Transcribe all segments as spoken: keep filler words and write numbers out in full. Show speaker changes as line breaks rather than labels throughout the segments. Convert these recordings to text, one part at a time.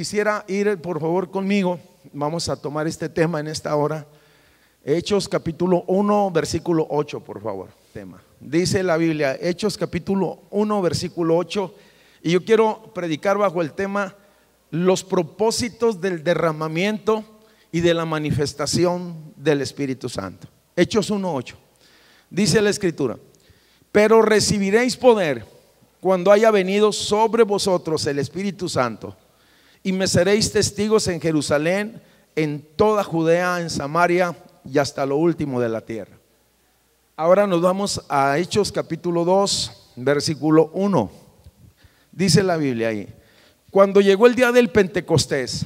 quisiera ir por favor conmigo, vamos a tomar este tema en esta hora. Hechos capítulo uno, versículo ocho, por favor. Tema. Dice la Biblia, Hechos capítulo uno, versículo ocho, y yo quiero predicar bajo el tema los propósitos del derramamiento y de la manifestación del Espíritu Santo. Hechos uno, ocho. Dice la Escritura: pero recibiréis poder cuando haya venido sobre vosotros el Espíritu Santo, y me seréis testigos en Jerusalén, en toda Judea, en Samaria y hasta lo último de la tierra. Ahora nos vamos a Hechos capítulo dos, versículo uno. Dice la Biblia ahí: cuando llegó el día del Pentecostés,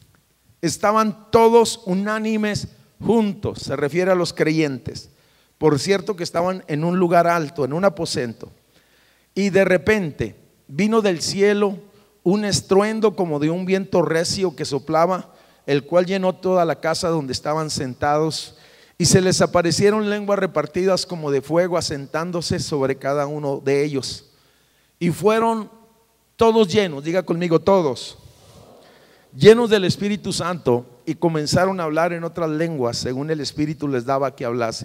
estaban todos unánimes juntos. Se refiere a los creyentes. Por cierto que estaban en un lugar alto, en un aposento. Y de repente vino del cielo un estruendo como de un viento recio que soplaba, el cual llenó toda la casa donde estaban sentados, y se les aparecieron lenguas repartidas como de fuego, asentándose sobre cada uno de ellos. Y fueron todos llenos, diga conmigo todos, llenos del Espíritu Santo, y comenzaron a hablar en otras lenguas según el Espíritu les daba que hablase.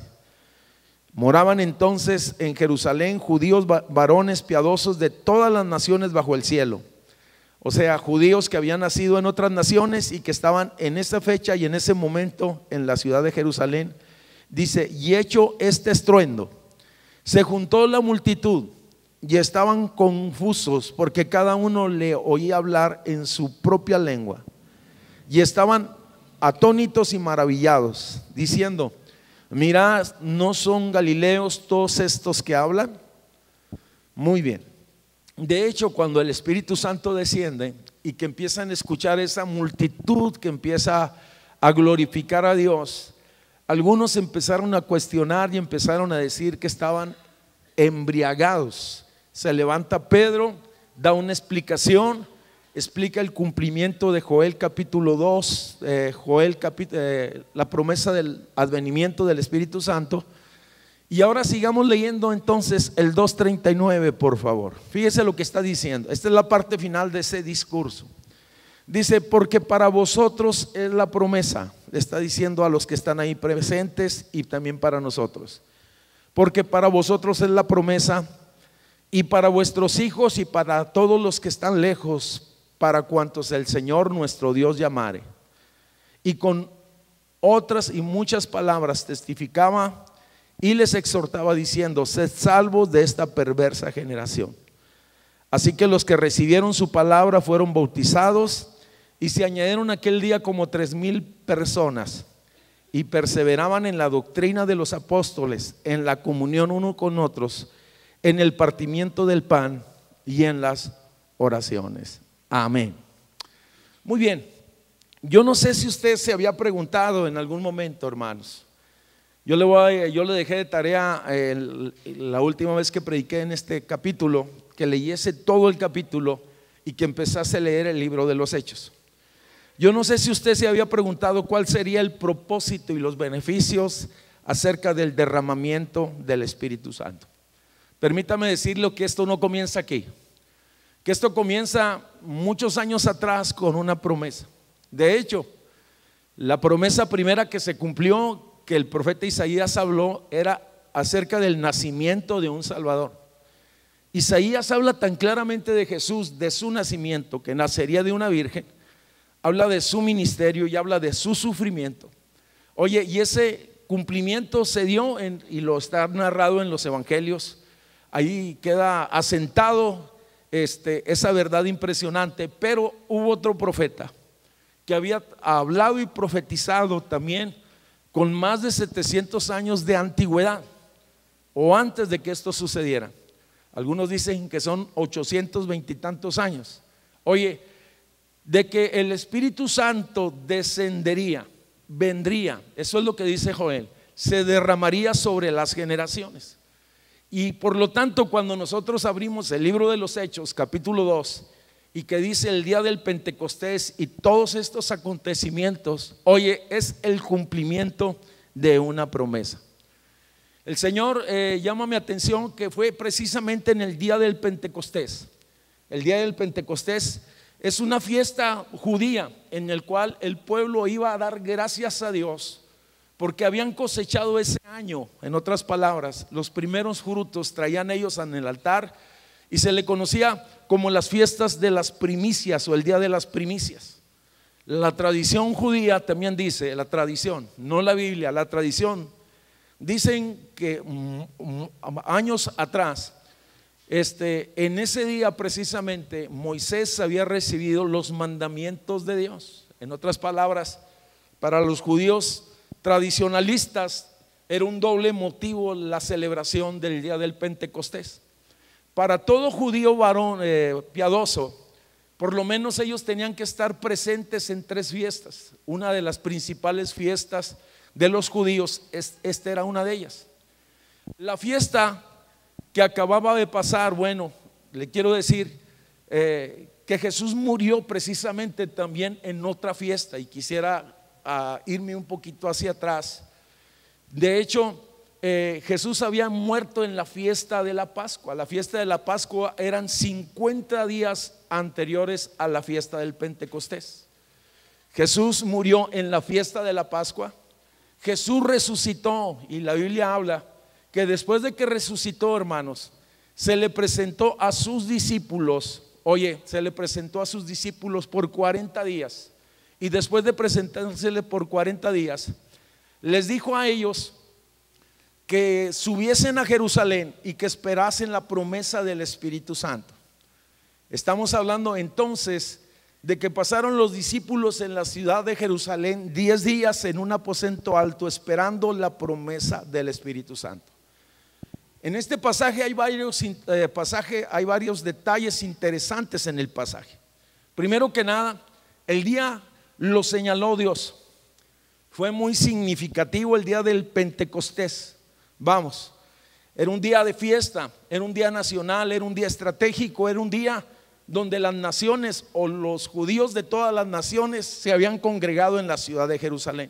Moraban entonces en Jerusalén judíos varones piadosos de todas las naciones bajo el cielo. O sea, judíos que habían nacido en otras naciones y que estaban en esa fecha y en ese momento en la ciudad de Jerusalén. Dice: y hecho este estruendo, se juntó la multitud y estaban confusos, porque cada uno le oía hablar en su propia lengua. Y estaban atónitos y maravillados, diciendo: mirad, ¿no son galileos todos estos que hablan? Muy bien. De hecho, cuando el Espíritu Santo desciende y que empiezan a escuchar esa multitud que empieza a glorificar a Dios, algunos empezaron a cuestionar y empezaron a decir que estaban embriagados. Se levanta Pedro, da una explicación, explica el cumplimiento de Joel capítulo dos, eh, Joel capi, eh, la promesa del advenimiento del Espíritu Santo. Y ahora sigamos leyendo entonces el dos treinta y nueve, por favor. Fíjese lo que está diciendo. Esta es la parte final de ese discurso. Dice: porque para vosotros es la promesa. Le está diciendo a los que están ahí presentes y también para nosotros. Porque para vosotros es la promesa, y para vuestros hijos y para todos los que están lejos, para cuantos el Señor nuestro Dios llamare. Y con otras y muchas palabras testificaba y les exhortaba diciendo: sed salvos de esta perversa generación. Así que los que recibieron su palabra fueron bautizados, y se añadieron aquel día como tres mil personas, y perseveraban en la doctrina de los apóstoles, en la comunión uno con otros, en el partimiento del pan y en las oraciones. Amén. Muy bien. Yo no sé si usted se había preguntado en algún momento, hermanos. Yo le, voy, yo le dejé de tarea el, la última vez que prediqué en este capítulo, que leyese todo el capítulo y que empezase a leer el libro de los Hechos. Yo no sé si usted se había preguntado cuál sería el propósito y los beneficios acerca del derramamiento del Espíritu Santo. Permítame decirle que esto no comienza aquí, que esto comienza muchos años atrás con una promesa. De hecho, la promesa primera que se cumplió, que el profeta Isaías habló, era acerca del nacimiento de un Salvador. Isaías habla tan claramente de Jesús, de su nacimiento, que nacería de una virgen. Habla de su ministerio y habla de su sufrimiento. Oye, y ese cumplimiento se dio en, y lo está narrado en los evangelios. Ahí queda asentado este, esa verdad impresionante. Pero hubo otro profeta que había hablado y profetizado también con más de setecientos años de antigüedad, o antes de que esto sucediera. Algunos dicen que son ochocientos veintitantos años. Oye, de que el Espíritu Santo descendería, vendría, eso es lo que dice Joel, se derramaría sobre las generaciones. Y por lo tanto, cuando nosotros abrimos el libro de los Hechos, capítulo dos, y que dice el día del Pentecostés y todos estos acontecimientos, oye, es el cumplimiento de una promesa. El Señor eh, llama mi atención que fue precisamente en el día del Pentecostés. El día del Pentecostés Es una fiesta judía en el cual el pueblo iba a dar gracias a Dios porque habían cosechado ese año. En otras palabras, los primeros frutos traían ellos en el altar y se le conocía como las fiestas de las primicias o el día de las primicias. La tradición judía también dice, la tradición, no la Biblia, la tradición, dicen que años atrás, Este, en ese día precisamente Moisés había recibido los mandamientos de Dios. En otras palabras, para los judíos tradicionalistas era un doble motivo la celebración del día del Pentecostés. Para todo judío varón eh, piadoso, por lo menos ellos tenían que estar presentes en tres fiestas. Una de las principales fiestas de los judíos, esta era una de ellas. La fiesta que acababa de pasar, bueno, le quiero decir eh, que Jesús murió precisamente también en otra fiesta, y quisiera uh, irme un poquito hacia atrás. De hecho, eh, Jesús había muerto en la fiesta de la Pascua. La fiesta de la Pascua eran cincuenta días anteriores a la fiesta del Pentecostés. Jesús murió en la fiesta de la Pascua. Jesús resucitó, y la Biblia habla que después de que resucitó, hermanos, se le presentó a sus discípulos. Oye, se le presentó a sus discípulos por cuarenta días. Y después de presentársele por cuarenta días, les dijo a ellos que subiesen a Jerusalén y que esperasen la promesa del Espíritu Santo. Estamos hablando entonces de que pasaron los discípulos en la ciudad de Jerusalén diez días en un aposento alto esperando la promesa del Espíritu Santo. En este pasaje hay varios, eh, pasaje, hay varios detalles interesantes en el pasaje. Primero que nada, el día lo señaló Dios. Fue muy significativo el día del Pentecostés. Vamos, era un día de fiesta, era un día nacional, era un día estratégico, era un día donde las naciones o los judíos de todas las naciones se habían congregado en la ciudad de Jerusalén.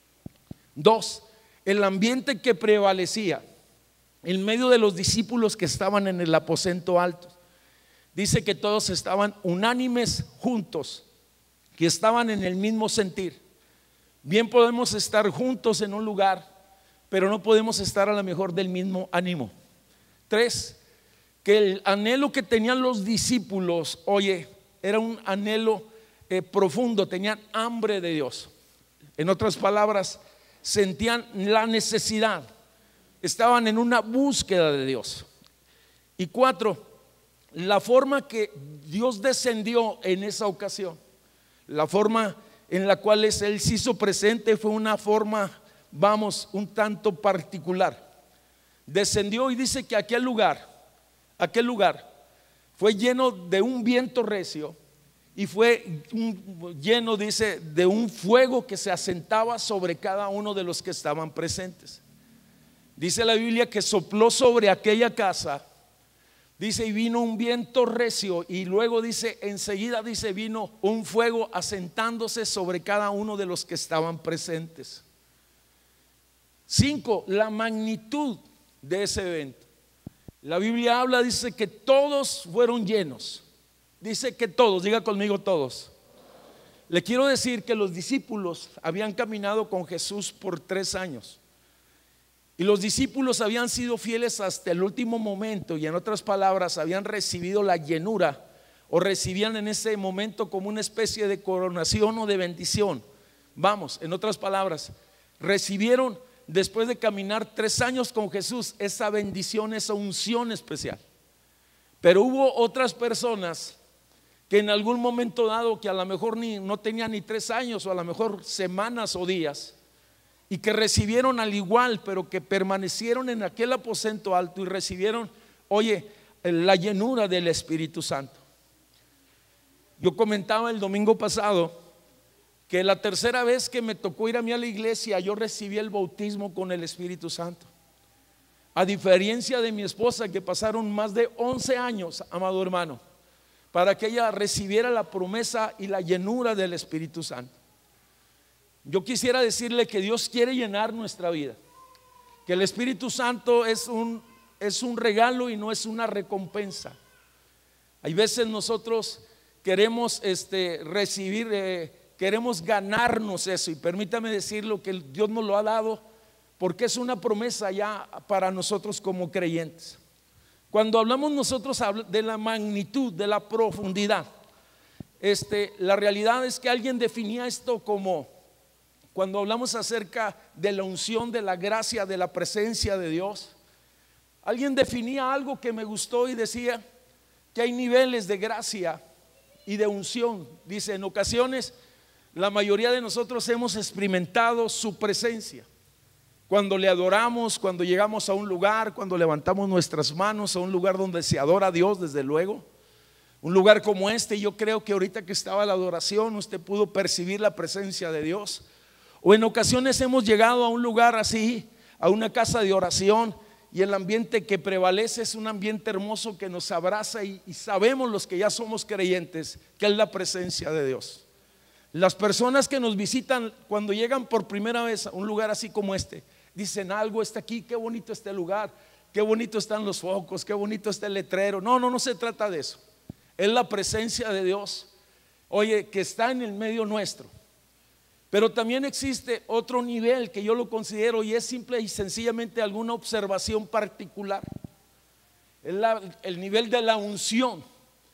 Dos, el ambiente que prevalecía en medio de los discípulos que estaban en el aposento alto. Dice que todos estaban unánimes juntos, que estaban en el mismo sentir. Bien podemos estar juntos en un lugar, pero no podemos estar a lo mejor del mismo ánimo. Tres, que el anhelo que tenían los discípulos, oye, era un anhelo eh, profundo, tenían hambre de Dios. En otras palabras, sentían la necesidad. Estaban en una búsqueda de Dios. Y cuatro, la forma que Dios descendió en esa ocasión, la forma en la cual Él se hizo presente fue una forma, vamos, un tanto particular. Descendió y dice que aquel lugar, aquel lugar fue lleno de un viento recio y fue un, lleno, dice, de un fuego que se asentaba sobre cada uno de los que estaban presentes. Dice la Biblia que sopló sobre aquella casa, dice, y vino un viento recio, y luego dice, enseguida dice, vino un fuego asentándose sobre cada uno de los que estaban presentes. Cinco, la magnitud de ese evento. La Biblia habla, dice que todos fueron llenos. Dice que todos, diga conmigo todos. Le quiero decir que los discípulos habían caminado con Jesús por tres años. Y los discípulos habían sido fieles hasta el último momento, y en otras palabras habían recibido la llenura, o recibían en ese momento como una especie de coronación o de bendición. Vamos, en otras palabras, recibieron después de caminar tres años con Jesús esa bendición, esa unción especial. Pero hubo otras personas que en algún momento dado, que a lo mejor ni, no tenían ni tres años, o a lo mejor semanas o días, y que recibieron al igual, pero que permanecieron en aquel aposento alto y recibieron, oye, la llenura del Espíritu Santo. Yo comentaba el domingo pasado que la tercera vez que me tocó ir a mí a la iglesia, yo recibí el bautismo con el Espíritu Santo. A diferencia de mi esposa, que pasaron más de once años, amado hermano, para que ella recibiera la promesa y la llenura del Espíritu Santo. Yo quisiera decirle que Dios quiere llenar nuestra vida, que el Espíritu Santo es un, es un regalo y no es una recompensa. Hay veces nosotros
queremos este, recibir, eh, queremos ganarnos eso. Y permítame decirlo que Dios nos lo ha dado porque es una promesa ya para nosotros como creyentes. Cuando hablamos nosotros de la magnitud, de la profundidad, este, la realidad es que alguien definía esto como, cuando hablamos acerca de la unción, de la gracia, de la presencia de Dios, alguien definía algo que me gustó y decía que hay niveles de gracia y de unción. Dice, en ocasiones la mayoría de nosotros hemos experimentado su presencia. Cuando le adoramos, cuando llegamos a un lugar, cuando levantamos nuestras manos a un lugar donde se adora a Dios, desde luego. Un lugar como este, yo creo que ahorita que estaba la adoración, usted pudo percibir la presencia de Dios. O en ocasiones hemos llegado a un lugar así, a una casa de oración, y el ambiente que prevalece es un ambiente hermoso que nos abraza, y, y sabemos los que ya somos creyentes que es la presencia de Dios. Las personas que nos visitan cuando llegan por primera vez a un lugar así como este, dicen, algo está aquí, qué bonito este lugar, qué bonito están los focos, qué bonito está el letrero. No, no, no se trata de eso. Es la presencia de Dios, oye, que está en el medio nuestro. Pero también existe otro nivel que yo lo considero, y es simple y sencillamente alguna observación particular. Es la, el nivel de la unción,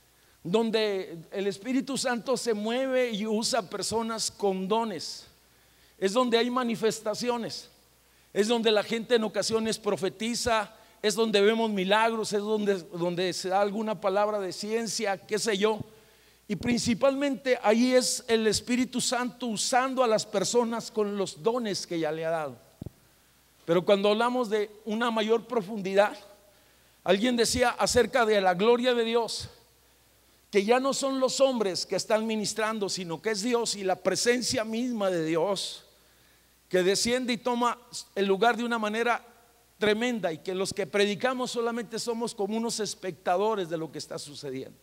donde el Espíritu Santo se mueve y usa personas con dones. Es donde hay manifestaciones, es donde la gente en ocasiones profetiza, es donde vemos milagros, es donde, donde se da alguna palabra de ciencia, qué sé yo. Y principalmente ahí es el Espíritu Santo usando a las personas con los dones que ya le ha dado. Pero cuando hablamos de una mayor profundidad, alguien decía acerca de la gloria de Dios, que ya no son los hombres que están ministrando, sino que es Dios y la presencia misma de Dios que desciende y toma el lugar de una manera tremenda, y que los que predicamos solamente somos como unos espectadores de lo que está sucediendo.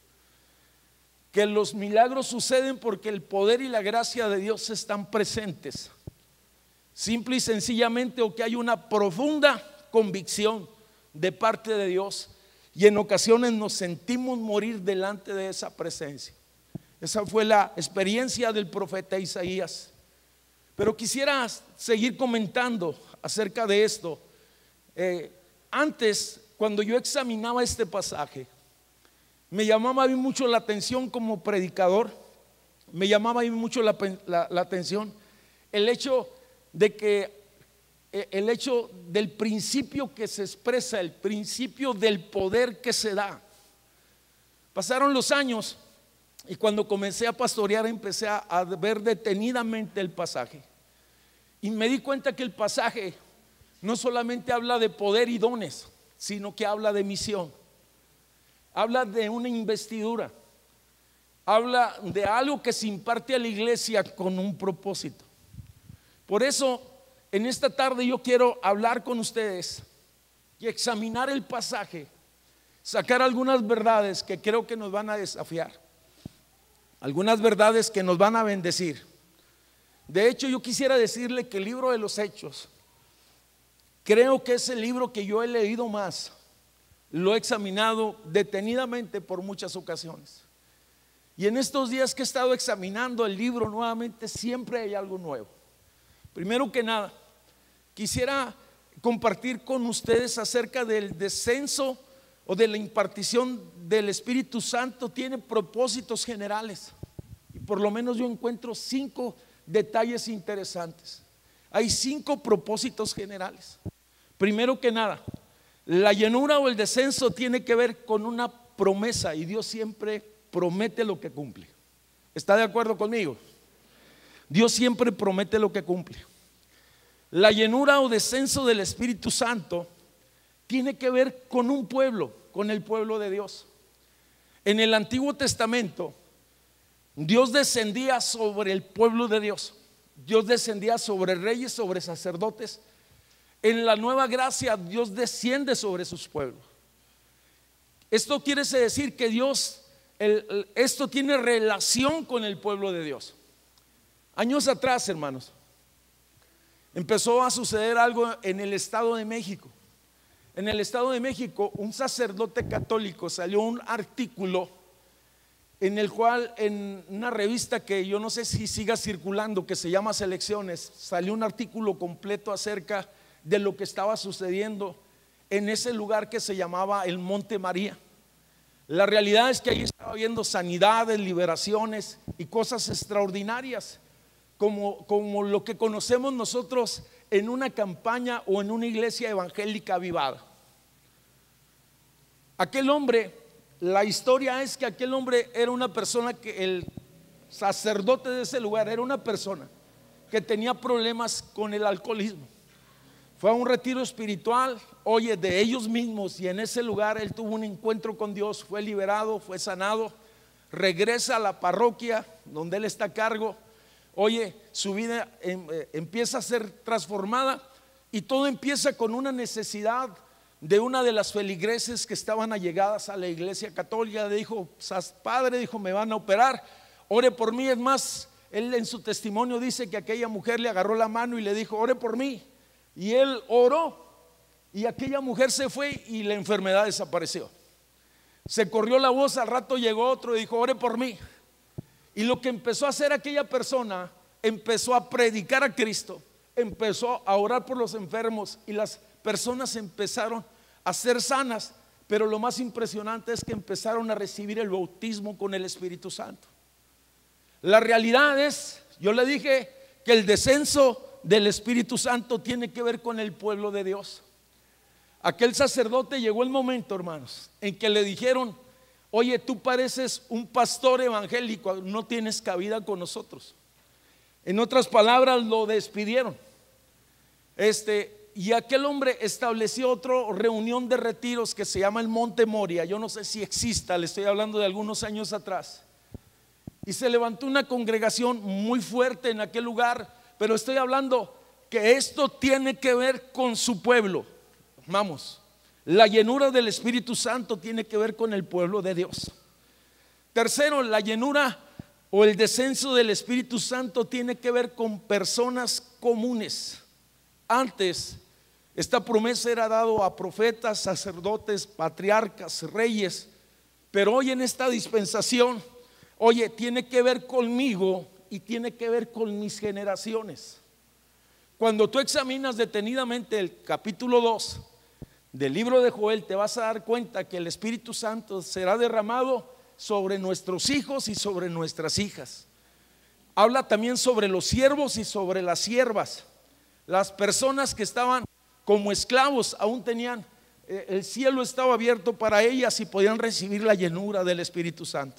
Que los milagros suceden porque el poder y la gracia de Dios están presentes, simple y sencillamente, o que hay una profunda convicción de parte de Dios, y en ocasiones nos sentimos morir delante de esa presencia. Esa fue la experiencia del profeta Isaías. Pero quisiera seguir comentando acerca de esto. Eh, antes, cuando yo examinaba este pasaje, me llamaba a mí mucho la atención como predicador, me llamaba a mí mucho la, la, la atención el hecho de que, el hecho del principio que se expresa, el principio del poder que se da. Pasaron los años y cuando comencé a pastorear empecé a, a ver detenidamente el pasaje, y me di cuenta que el pasaje no solamente habla de poder y dones, sino que habla de misión. Habla de una investidura, habla de algo que se imparte a la iglesia con un propósito. Por eso en esta tarde yo quiero hablar con ustedes y examinar el pasaje, sacar algunas verdades que creo que nos van a desafiar, algunas verdades que nos van a bendecir. De hecho, yo quisiera decirle que el libro de los Hechos, creo que es el libro que yo he leído más. Lo he examinado detenidamente por muchas ocasiones, y en estos días que he estado examinando el libro nuevamente, siempre hay algo nuevo. Primero que nada, quisiera compartir con ustedes acerca del descenso o de la impartición del Espíritu Santo. Tiene propósitos generales, y por lo menos yo encuentro cinco detalles interesantes. Hay cinco propósitos generales. Primero que nada, la llenura o el descenso tiene que ver con una promesa, y Dios siempre promete lo que cumple. ¿Está de acuerdo conmigo? Dios siempre promete lo que cumple. La llenura o descenso del Espíritu Santo tiene que ver con un pueblo, con el pueblo de Dios. En el Antiguo Testamento, Dios descendía sobre el pueblo de Dios. Dios descendía sobre reyes, sobre sacerdotes. En la nueva gracia, Dios desciende sobre sus pueblos. Esto quiere decir que Dios, el, el, esto tiene relación con el pueblo de Dios. Años atrás, hermanos, empezó a suceder algo en el Estado de México. En el Estado de México, un sacerdote católico salió un artículo en el cual en una revista que yo no sé si siga circulando, que se llama Selecciones, salió un artículo completo acerca de lo que estaba sucediendo en ese lugar que se llamaba el Monte María. La realidad es que ahí estaba habiendo sanidades, liberaciones y cosas extraordinarias, como, como lo que conocemos nosotros en una campaña o en una iglesia evangélica avivada. Aquel hombre, la historia es que aquel hombre era una persona que el sacerdote de ese lugar era una persona que tenía problemas con el alcoholismo. Fue a un retiro espiritual, oye, de ellos mismos, y en ese lugar él tuvo un encuentro con Dios, fue liberado, fue sanado, regresa a la parroquia donde él está a cargo. Oye, su vida em, eh, empieza a ser transformada y todo empieza con una necesidad de una de las feligreses que estaban allegadas a la iglesia católica. Le dijo: padre, dijo, me van a operar, ore por mí. Es más, él en su testimonio dice que aquella mujer le agarró la mano y le dijo: ore por mí. Y él oró y aquella mujer se fue y la enfermedad desapareció. Se corrió la voz, al rato llegó otro y dijo: ore por mí. Y lo que empezó a hacer aquella persona, empezó a predicar a Cristo, empezó a orar por los enfermos y las personas empezaron a ser sanas. Pero lo más impresionante es que empezaron a recibir el bautismo con el Espíritu Santo. La realidad es, yo le dije que el descenso del Espíritu Santo tiene que ver con el pueblo de Dios. Aquel sacerdote, llegó el momento, hermanos, en que le dijeron: oye, tú pareces un pastor evangélico, no tienes cabida con nosotros. En otras palabras, lo despidieron. Este, y aquel hombre estableció otra reunión de retiros que se llama el Monte Moria. Yo no sé si exista, le estoy hablando de algunos años atrás. Y se levantó una congregación muy fuerte en aquel lugar, pero estoy hablando que esto tiene que ver con su pueblo. Vamos, la llenura del Espíritu Santo tiene que ver con el pueblo de Dios. Tercero, la llenura o el descenso del Espíritu Santo tiene que ver con personas comunes. Antes, esta promesa era dado a profetas, sacerdotes, patriarcas, reyes, pero hoy en esta dispensación, oye, tiene que ver conmigo y tiene que ver con mis generaciones. Cuando tú examinas detenidamente el capítulo dos del libro de Joel, te vas a dar cuenta que el Espíritu Santo será derramado sobre nuestros hijos y sobre nuestras hijas. Habla también sobre los siervos y sobre las siervas. Las personas que estaban como esclavos aún tenían, eh, el cielo estaba abierto para ellas y podían recibir la llenura del Espíritu Santo.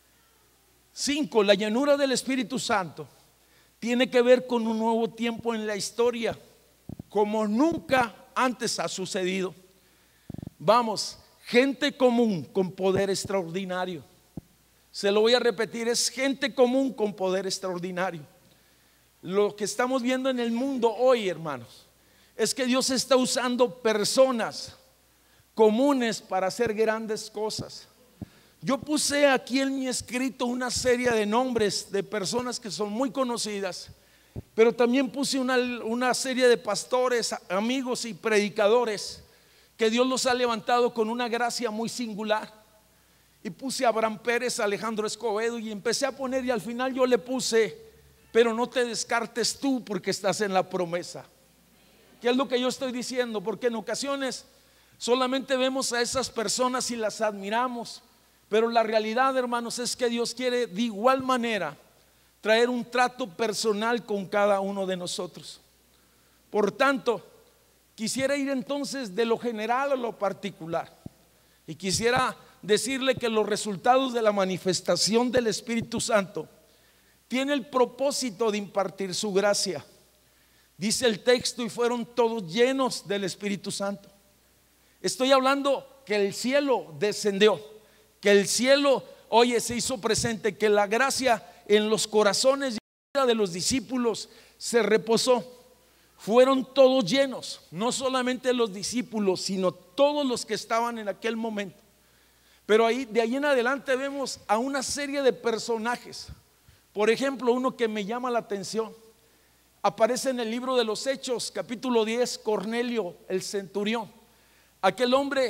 Cinco, la llenura del Espíritu Santo tiene que ver con un nuevo tiempo en la historia, como nunca antes ha sucedido. Vamos, gente común con poder extraordinario. Se lo voy a repetir, es gente común con poder extraordinario. Lo que estamos viendo en el mundo hoy, hermanos, es que Dios está usando personas comunes para hacer grandes cosas. Yo puse aquí en mi escrito una serie de nombres de personas que son muy conocidas, pero también puse una, una serie de pastores, amigos y predicadores que Dios los ha levantado con una gracia muy singular. Y puse a Abraham Pérez, a Alejandro Escobedo, y empecé a poner, y al final yo le puse: pero no te descartes tú, porque estás en la promesa. ¿Qué es lo que yo estoy diciendo? Porque en ocasiones solamente vemos a esas personas y las admiramos, pero la realidad, hermanos, es que Dios quiere de igual manera traer un trato personal con cada uno de nosotros. Por tanto, quisiera ir entonces de lo general a lo particular, y quisiera decirle que los resultados de la manifestación del Espíritu Santo tiene el propósito de impartir su gracia. Dice el texto: y fueron todos llenos del Espíritu Santo. Estoy hablando que el cielo descendió, que el cielo, oye, se hizo presente, que la gracia en los corazones de los discípulos se reposó. Fueron todos llenos, no solamente los discípulos, sino todos los que estaban en aquel momento. Pero ahí, de ahí en adelante, vemos a una serie de personajes. Por ejemplo, uno que me llama la atención, aparece en el libro de los Hechos, capítulo diez, Cornelio, el centurión. Aquel hombre que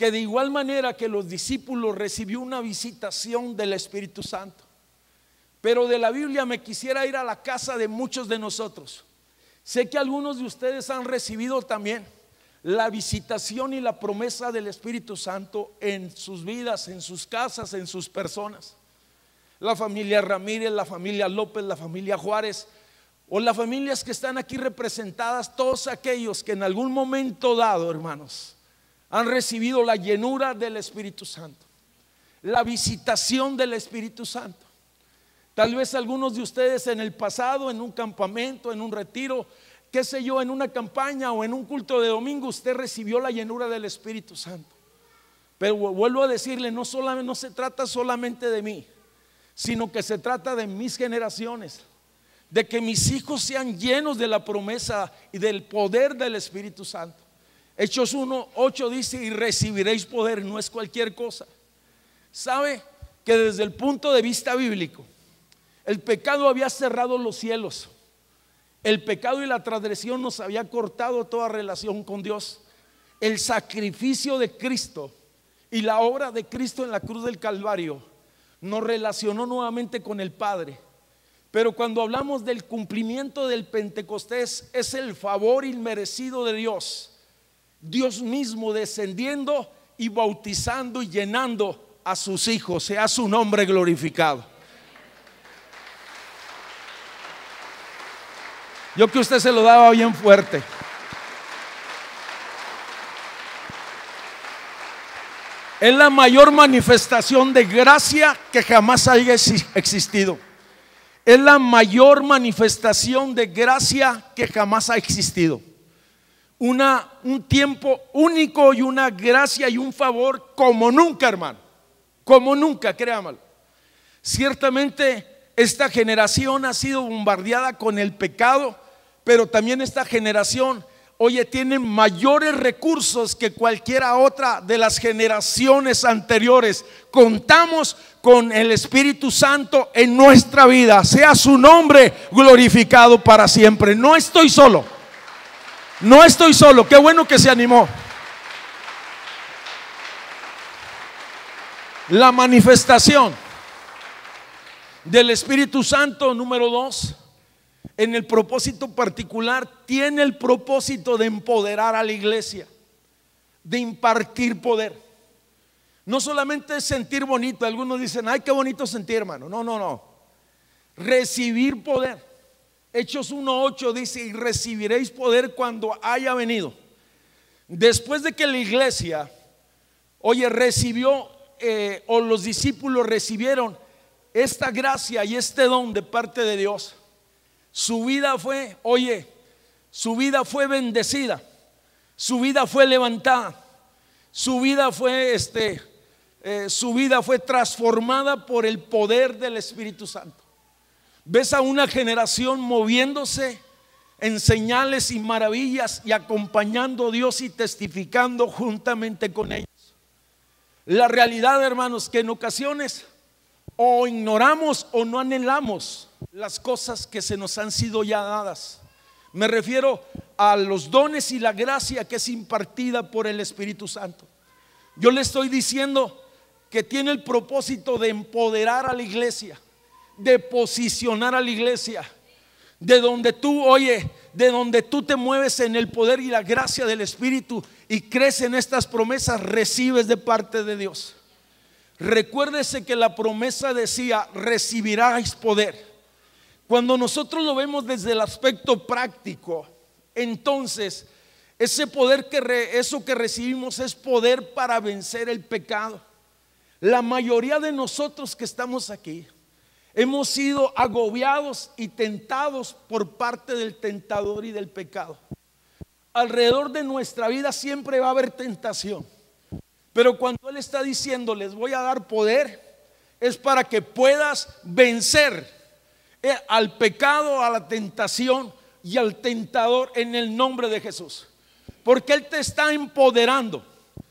que de igual manera que los discípulos recibió una visitación del Espíritu Santo. Pero de la Biblia me quisiera ir a la casa de muchos de nosotros. Sé que algunos de ustedes han recibido también la visitación y la promesa del Espíritu Santo en sus vidas, en sus casas, en sus personas. La familia Ramírez, la familia López, la familia Juárez, o las familias que están aquí representadas, todos aquellos que en algún momento dado, hermanos, han recibido la llenura del Espíritu Santo, la visitación del Espíritu Santo. Tal vez algunos de ustedes en el pasado, en un campamento, en un retiro, qué sé yo, en una campaña o en un culto de domingo, usted recibió la llenura del Espíritu Santo. Pero vuelvo a decirle, no, solamente, no se trata solamente de mí, sino que se trata de mis generaciones, de que mis hijos sean llenos de la promesa y del poder del Espíritu Santo. Hechos uno ocho dice: y recibiréis poder. No es cualquier cosa. Sabe que desde el punto de vista bíblico, el pecado había cerrado los cielos. El pecado y la transgresión nos había cortado toda relación con Dios. El sacrificio de Cristo y la obra de Cristo en la cruz del Calvario nos relacionó nuevamente con el Padre. Pero cuando hablamos del cumplimiento del Pentecostés, es el favor inmerecido de Dios, Dios mismo descendiendo y bautizando y llenando a sus hijos. Sea su nombre glorificado. Yo que usted se lo daba bien fuerte. Es la mayor manifestación de gracia que jamás haya existido. Es la mayor manifestación de gracia que jamás ha existido. Una, un tiempo único y una gracia y un favor como nunca, hermano. Como nunca, créamelo. Ciertamente esta generación ha sido bombardeada con el pecado, pero también esta generación, oye, tiene mayores recursos que cualquiera otra de las generaciones anteriores. Contamos con el Espíritu Santo en nuestra vida. Sea su nombre glorificado para siempre. No estoy solo. No estoy solo. Qué bueno que se animó. La manifestación del Espíritu Santo, número dos, en el propósito particular, tiene el propósito de empoderar a la iglesia, de impartir poder. No solamente es sentir bonito. Algunos dicen: ay, qué bonito sentir, hermano. No, no, no. Recibir poder. Hechos uno ocho dice: y recibiréis poder cuando haya venido. Después de que la iglesia, oye, recibió eh, o los discípulos recibieron esta gracia y este don de parte de Dios, su vida fue, oye, su vida fue bendecida, su vida fue levantada, su vida fue este, eh, su vida fue transformada por el poder del Espíritu Santo. Ves a una generación moviéndose en señales y maravillas y acompañando a Dios y testificando juntamente con ellos. La realidad, hermanos, que en ocasiones o ignoramos o no anhelamos las cosas que se nos han sido ya dadas. Me refiero a los dones y la gracia que es impartida por el Espíritu Santo. Yo le estoy diciendo que tiene el propósito de empoderar a la iglesia, de posicionar a la iglesia, de donde tú, oye, de donde tú te mueves en el poder y la gracia del Espíritu y crees en estas promesas, recibes de parte de Dios. Recuérdese que la promesa decía: recibiráis poder. Cuando nosotros lo vemos desde el aspecto práctico, entonces ese poder que re, eso que recibimos es poder para vencer el pecado. La mayoría de nosotros que estamos aquí hemos sido agobiados y tentados por parte del tentador y del pecado. Alrededor de nuestra vida siempre va a haber tentación, pero cuando Él está diciendo: les voy a dar poder, es para que puedas vencer al pecado, a la tentación y al tentador en el nombre de Jesús. Porque Él te está empoderando,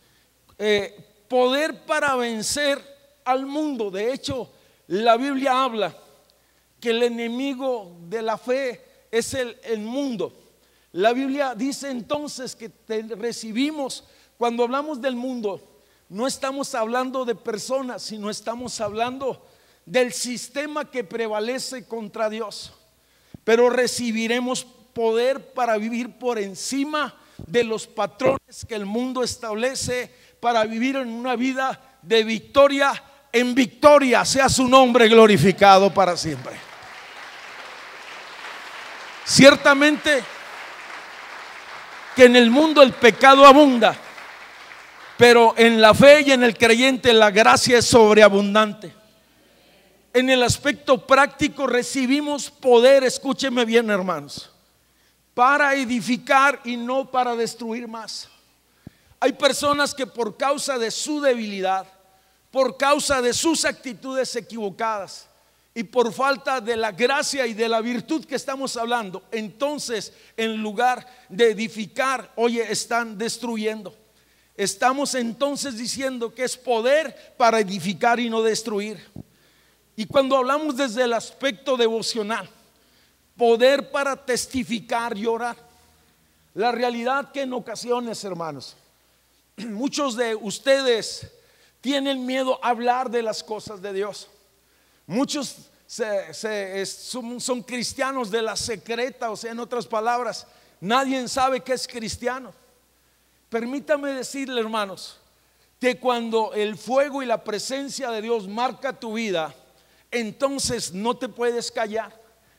eh, poder para vencer al mundo. De hecho, la Biblia habla que el enemigo de la fe es el, el mundo. La Biblia dice entonces que te recibimos, cuando hablamos del mundo, no estamos hablando de personas, sino estamos hablando del sistema que prevalece contra Dios. Pero recibiremos poder para vivir por encima de los patrones que el mundo establece, para vivir en una vida de victoria en victoria. Sea su nombre glorificado para siempre. Ciertamente que en el mundo el pecado abunda, pero en la fe y en el creyente la gracia es sobreabundante. En el aspecto práctico recibimos poder, escúcheme bien, hermanos, para edificar y no para destruir más. Hay personas que por causa de su debilidad, por causa de sus actitudes equivocadas y por falta de la gracia y de la virtud que estamos hablando, entonces en lugar de edificar, oye, están destruyendo. Estamos entonces diciendo que es poder para edificar y no destruir. Y cuando hablamos desde el aspecto devocional, poder para testificar y orar. La realidad que en ocasiones, hermanos, muchos de ustedes tienen miedo a hablar de las cosas de Dios. Muchos se, se, son, son cristianos de la secreta, o sea, en otras palabras, nadie sabe que es cristiano. Permítame decirle, hermanos, que cuando el fuego y la presencia de Dios marca tu vida, entonces no te puedes callar.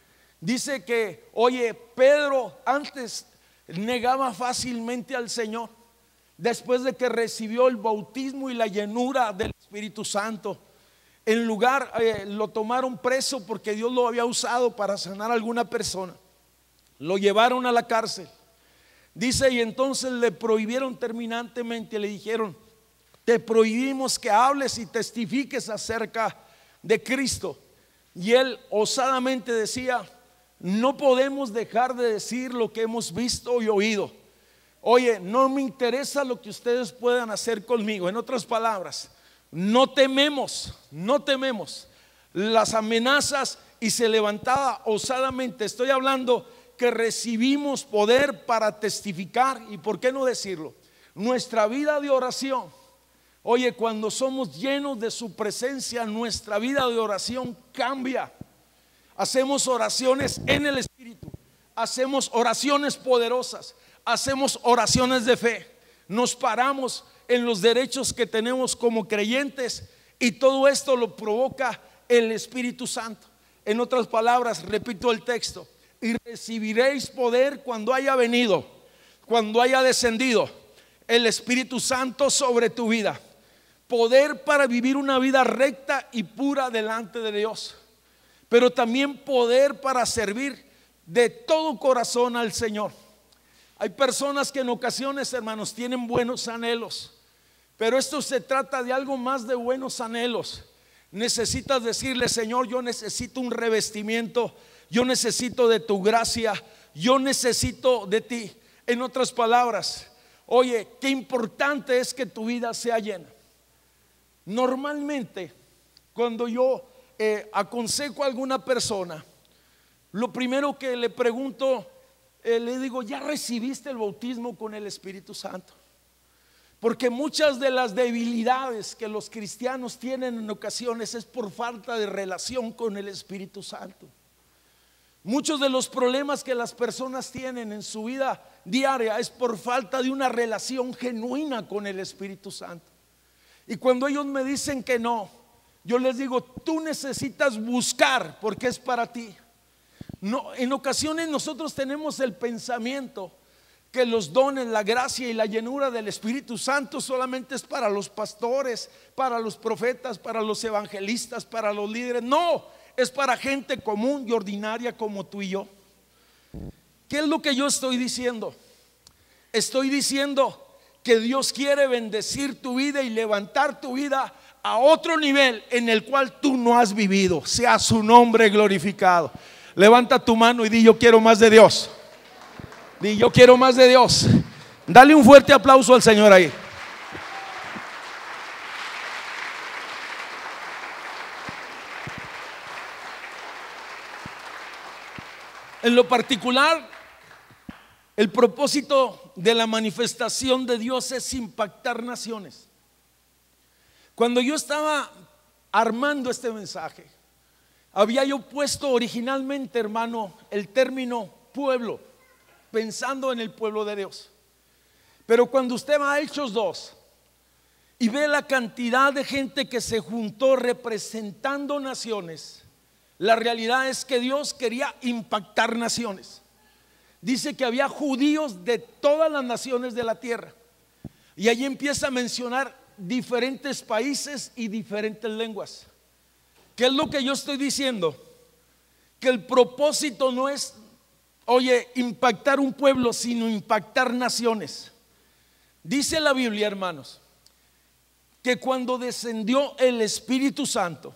Dice que, oye, Pedro antes negaba fácilmente al Señor, después de que recibió el bautismo y la llenura del Espíritu Santo. En lugar, eh, lo tomaron preso porque Dios lo había usado para sanar a alguna persona. Lo llevaron a la cárcel. Dice, y entonces le prohibieron terminantemente, le dijeron: te prohibimos que hables y testifiques acerca de Cristo. Y él osadamente decía: no podemos dejar de decir lo que hemos visto y oído. Oye, no me interesa lo que ustedes puedan hacer conmigo. En otras palabras, no tememos, no tememos las amenazas, y se levantaba osadamente. Estoy hablando que recibimos poder para testificar, y por qué no decirlo, nuestra vida de oración. Oye, cuando somos llenos de su presencia, nuestra vida de oración cambia. Hacemos oraciones en el Espíritu, hacemos oraciones poderosas, hacemos oraciones de fe, nos paramos en los derechos que tenemos como creyentes, y todo esto lo provoca el Espíritu Santo. En otras palabras, repito el texto: y recibiréis poder cuando haya venido, cuando haya descendido el Espíritu Santo sobre tu vida. Poder para vivir una vida recta y pura delante de Dios, pero también poder para servir de todo corazón al Señor. Hay personas que en ocasiones, hermanos, tienen buenos anhelos, pero esto se trata de algo más de buenos anhelos. Necesitas decirle: Señor, yo necesito un revestimiento, yo necesito de tu gracia, yo necesito de ti. En otras palabras, oye, qué importante es que tu vida sea llena. Normalmente, cuando yo eh, aconsejo a alguna persona, lo primero que le pregunto, eh, le digo: ¿ya recibiste el bautismo con el Espíritu Santo? Porque muchas de las debilidades que los cristianos tienen en ocasiones es por falta de relación con el Espíritu Santo. Muchos de los problemas que las personas tienen en su vida diaria es por falta de una relación genuina con el Espíritu Santo. Y cuando ellos me dicen que no, yo les digo: tú necesitas buscar, porque es para ti. No, en ocasiones nosotros tenemos el pensamiento que los dones, la gracia y la llenura del Espíritu Santo solamente es para los pastores, para los profetas, para los evangelistas, para los líderes. No, es para gente común y ordinaria como tú y yo. ¿Qué es lo que yo estoy diciendo? Estoy diciendo que Dios quiere bendecir tu vida y levantar tu vida a otro nivel en el cual tú no has vivido. Sea su nombre glorificado. Levanta tu mano y di: yo quiero más de Dios. Di: yo quiero más de Dios. Dale un fuerte aplauso al Señor ahí. En lo particular, el propósito de la manifestación de Dios es impactar naciones. Cuando yo estaba armando este mensaje, había yo puesto originalmente, hermano, el término pueblo, pensando en el pueblo de Dios. Pero cuando usted va a Hechos dos y ve la cantidad de gente que se juntó representando naciones, la realidad es que Dios quería impactar naciones. Dice que había judíos de todas las naciones de la tierra. Y allí empieza a mencionar diferentes países y diferentes lenguas. ¿Qué es lo que yo estoy diciendo? Que el propósito no es, oye, impactar un pueblo, sino impactar naciones. Dice la Biblia, hermanos, que cuando descendió el Espíritu Santo,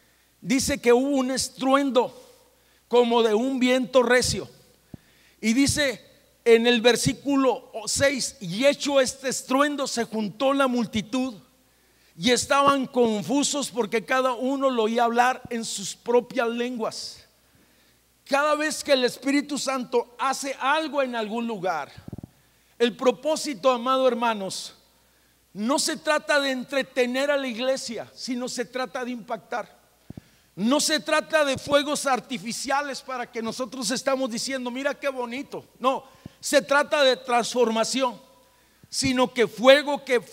dice que hubo un estruendo como de un viento recio. Y dice en el versículo seis: y hecho este estruendo, se juntó la multitud y estaban confusos porque cada uno lo oía hablar en sus propias lenguas. Cada vez que el Espíritu Santo hace algo en algún lugar, el propósito, amado hermanos, no se trata de entretener a la iglesia, sino se trata de impactar. No se trata de fuegos artificiales para que nosotros estamos diciendo, mira qué bonito. No, se trata de transformación, sino que fuego que,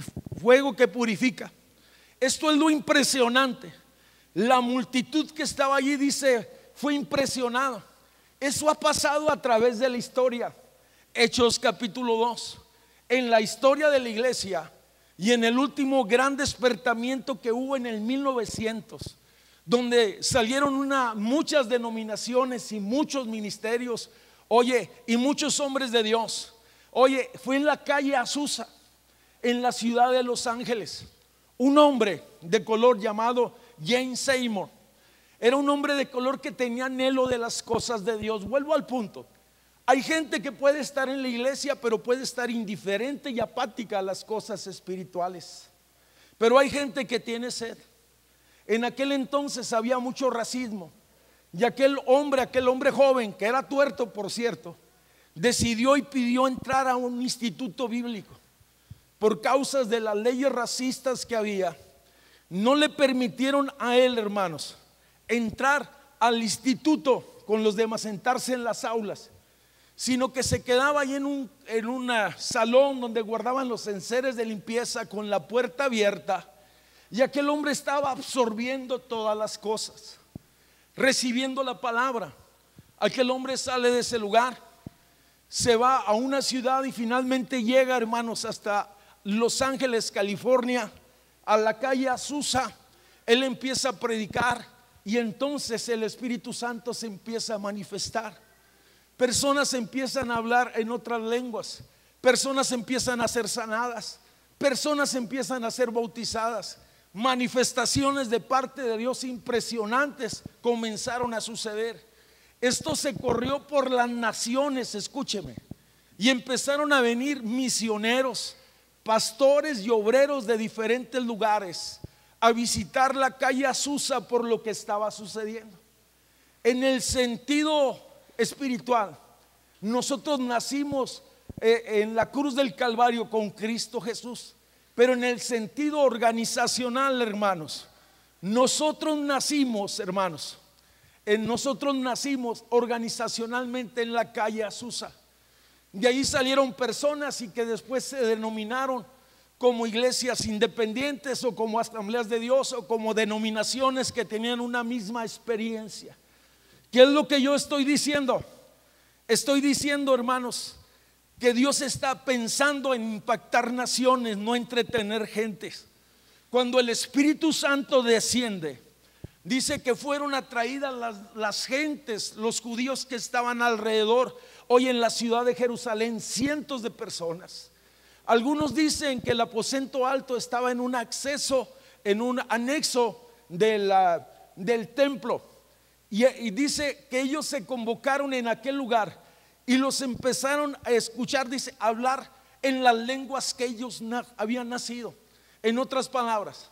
fuego que purifica. Esto es lo impresionante. La multitud que estaba allí, dice, fue impresionada. Eso ha pasado a través de la historia. Hechos capítulo dos. En la historia de la iglesia y en el último gran despertamiento que hubo en el mil novecientos, donde salieron una, muchas denominaciones y muchos ministerios, oye, y muchos hombres de Dios. Oye, fue en la calle Azusa, en la ciudad de Los Ángeles, un hombre de color llamado James Seymour. Era un hombre de color que tenía anhelo de las cosas de Dios. Vuelvo al punto. Hay gente que puede estar en la iglesia, pero puede estar indiferente y apática a las cosas espirituales. Pero hay gente que tiene sed. En aquel entonces había mucho racismo, y aquel hombre, aquel hombre joven, que era tuerto por cierto, decidió y pidió entrar a un instituto bíblico. Por causas de las leyes racistas que había, no le permitieron a él, hermanos, entrar al instituto con los demás, sentarse en las aulas, sino que se quedaba ahí en un en un salón donde guardaban los enseres de limpieza con la puerta abierta. Y aquel hombre estaba absorbiendo todas las cosas, recibiendo la palabra. Aquel hombre sale de ese lugar, se va a una ciudad y finalmente llega, hermanos, hasta Los Ángeles, California, a la calle Azusa. Él empieza a predicar y entonces el Espíritu Santo se empieza a manifestar. Personas empiezan a hablar en otras lenguas, personas empiezan a ser sanadas, personas empiezan a ser bautizadas. Manifestaciones de parte de Dios impresionantes comenzaron a suceder. Esto se corrió por las naciones, escúcheme, y empezaron a venir misioneros, pastores y obreros de diferentes lugares a visitar la calle Azusa por lo que estaba sucediendo. En el sentido espiritual, nosotros nacimos eh, en la cruz del Calvario con Cristo Jesús. Pero en el sentido organizacional, hermanos, nosotros nacimos, hermanos, en nosotros nacimos organizacionalmente en la calle Azusa. De ahí salieron personas y que después se denominaron como iglesias independientes o como asambleas de Dios o como denominaciones que tenían una misma experiencia. ¿Qué es lo que yo estoy diciendo? Estoy diciendo, hermanos, que Dios está pensando en impactar naciones, no entretener gentes. Cuando el Espíritu Santo desciende, dice que fueron atraídas las, las gentes, los judíos que estaban alrededor. Hoy en la ciudad de Jerusalén, cientos de personas. Algunos dicen que el aposento alto estaba en un acceso, en un anexo de la, del templo. Y, y dice que ellos se convocaron en aquel lugar y los empezaron a escuchar, dice, hablar en las lenguas que ellos na- habían nacido. En otras palabras,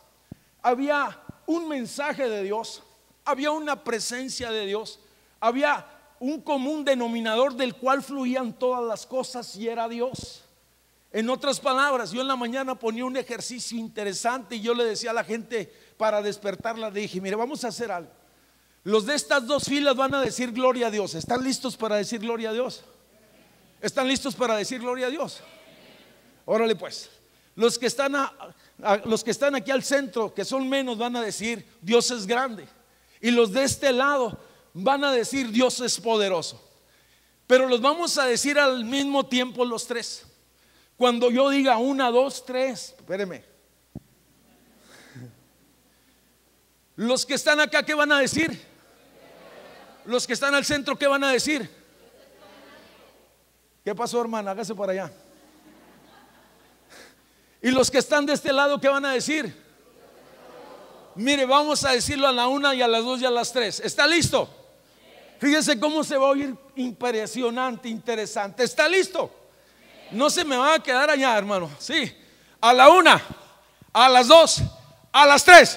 había un mensaje de Dios, había una presencia de Dios, había un común denominador del cual fluían todas las cosas y era Dios. En otras palabras, yo en la mañana ponía un ejercicio interesante y yo le decía a la gente para despertarla, le dije, mire, vamos a hacer algo. Los de estas dos filas van a decir gloria a Dios. ¿Están listos para decir gloria a Dios? ¿Están listos para decir gloria a Dios? Órale pues. Los que están a, a, los que están aquí al centro, que son menos, van a decir Dios es grande. Y los de este lado van a decir Dios es poderoso. Pero los vamos a decir al mismo tiempo los tres. Cuando yo diga una, dos, tres, espéreme. Los que están acá, ¿qué van a decir? Los que están al centro, ¿qué van a decir? ¿Qué pasó, hermana? Hágase para allá. Y los que están de este lado, ¿qué van a decir? Mire, vamos a decirlo a la una y a las dos y a las tres. ¿Está listo? Fíjense cómo se va a oír impresionante, interesante. ¿Está listo? No se me va a quedar allá, hermano. Sí. A la una, a las dos, a las tres.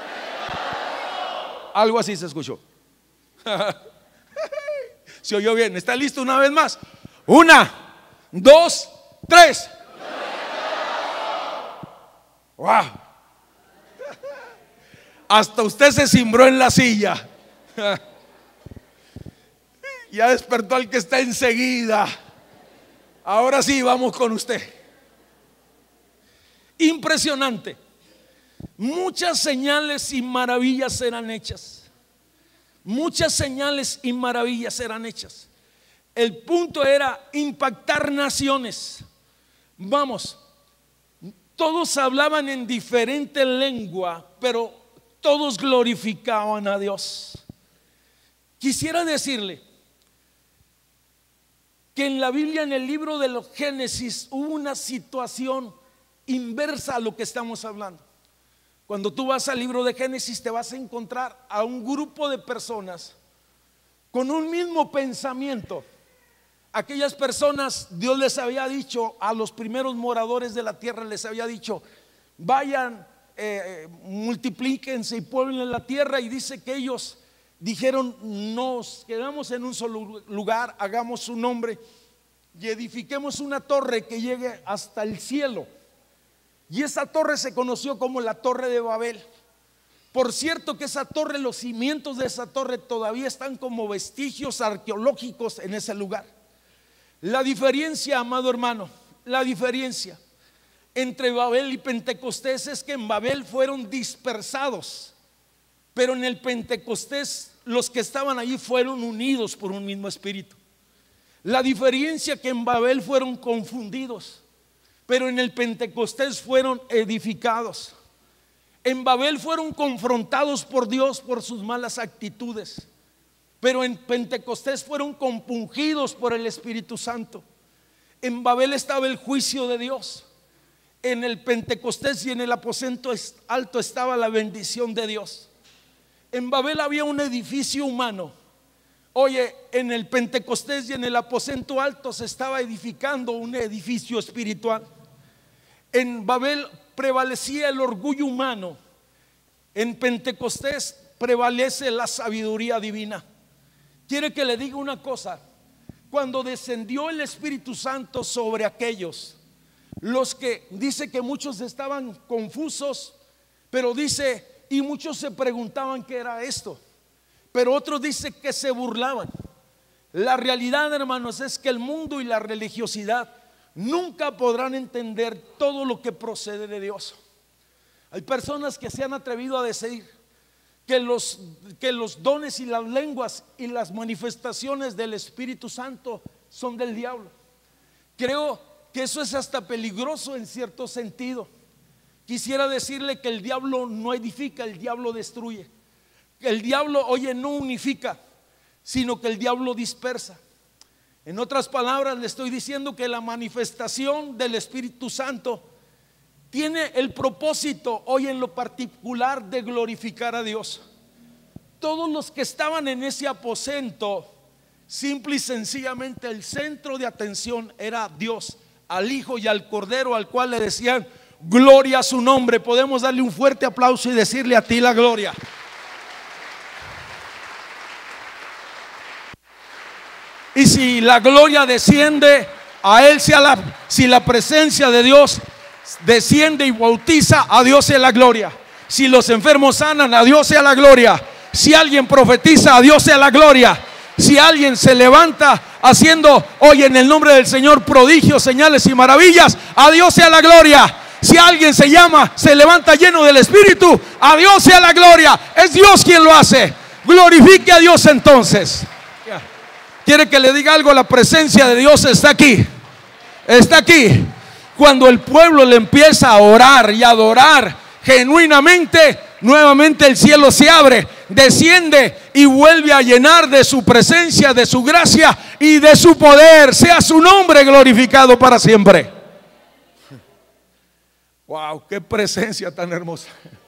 Algo así se escuchó. Se oyó bien. ¿Está listo una vez más? Una, dos, tres. Wow. Hasta usted se cimbró en la silla. Ya despertó al que está enseguida. Ahora sí, vamos con usted. Impresionante. Muchas señales y maravillas serán hechas. Muchas señales y maravillas serán hechas. El punto era impactar naciones. Vamos, todos hablaban en diferente lengua, pero todos glorificaban a Dios. Quisiera decirle que en la Biblia, en el libro de los Génesis, hubo una situación inversa a lo que estamos hablando. Cuando tú vas al libro de Génesis, te vas a encontrar a un grupo de personas con un mismo pensamiento. Aquellas personas, Dios les había dicho a los primeros moradores de la tierra, les había dicho, vayan, eh, multiplíquense y pueblen la tierra. Y dice que ellos dijeron, nos quedamos en un solo lugar, hagamos su nombre y edifiquemos una torre que llegue hasta el cielo. Y esa torre se conoció como la Torre de Babel. Por cierto que esa torre, los cimientos de esa torre todavía están como vestigios arqueológicos en ese lugar. La diferencia, amado hermano, la diferencia entre Babel y Pentecostés es que en Babel fueron dispersados, pero en el Pentecostés los que estaban allí fueron unidos por un mismo espíritu. La diferencia que en Babel fueron confundidos, pero en el Pentecostés fueron edificados. En Babel fueron confrontados por Dios por sus malas actitudes, pero en Pentecostés fueron compungidos por el Espíritu Santo. En Babel estaba el juicio de Dios. En el Pentecostés y en el aposento alto estaba la bendición de Dios. En Babel había un edificio humano. Oye, en el Pentecostés y en el aposento alto se estaba edificando un edificio espiritual. En Babel prevalecía el orgullo humano. En Pentecostés prevalece la sabiduría divina. Quiere que le diga una cosa. Cuando descendió el Espíritu Santo sobre aquellos, los que dice que muchos estaban confusos, pero dice, y muchos se preguntaban qué era esto, pero otros dicen que se burlaban. La realidad, hermanos, es que el mundo y la religiosidad nunca podrán entender todo lo que procede de Dios. Hay personas que se han atrevido a decir que los, que los dones y las lenguas y las manifestaciones del Espíritu Santo son del diablo. Creo que eso es hasta peligroso en cierto sentido. Quisiera decirle que el diablo no edifica, el diablo destruye. El diablo, oye, no unifica, sino que el diablo dispersa. En otras palabras, le estoy diciendo que la manifestación del Espíritu Santo tiene el propósito, hoy en lo particular, de glorificar a Dios. Todos los que estaban en ese aposento, simple y sencillamente el centro de atención era Dios, al Hijo y al Cordero, al cual le decían gloria a su nombre. Podemos darle un fuerte aplauso y decirle a ti la gloria. Y si la gloria desciende, A Él sea la, si la presencia de Dios desciende y bautiza, a Dios sea la gloria. Si los enfermos sanan, a Dios sea la gloria. Si alguien profetiza, a Dios sea la gloria. Si alguien se levanta haciendo hoy en el nombre del Señor prodigios, señales y maravillas, a Dios sea la gloria. Si alguien se llama, se levanta lleno del Espíritu, a Dios sea la gloria. Es Dios quien lo hace. Glorifique a Dios entonces. ¿Quiere que le diga algo? La presencia de Dios está aquí. Está aquí. Cuando el pueblo le empieza a orar y adorar genuinamente, nuevamente el cielo se abre, desciende y vuelve a llenar de su presencia, de su gracia y de su poder. Sea su nombre glorificado para siempre. Wow, qué presencia tan hermosa.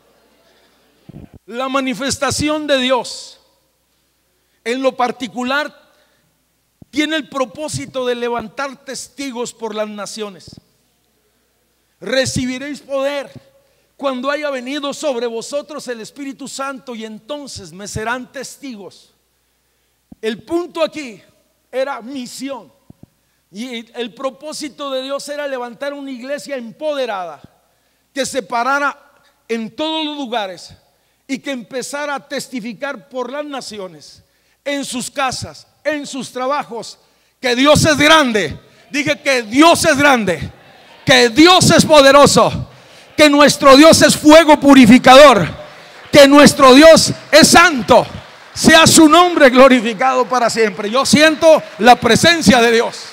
La manifestación de Dios en lo particular tiene el propósito de levantar testigos por las naciones. Recibiréis poder cuando haya venido sobre vosotros el Espíritu Santo, y entonces me serán testigos. El punto aquí era misión, y el propósito de Dios era levantar una iglesia empoderada que se parara en todos los lugares y que empezara a testificar por las naciones, en sus casas, en sus trabajos, que Dios es grande. Dije que Dios es grande, que Dios es poderoso, que nuestro Dios es fuego purificador, que nuestro Dios es santo. Sea su nombre glorificado para siempre. Yo siento la presencia de Dios.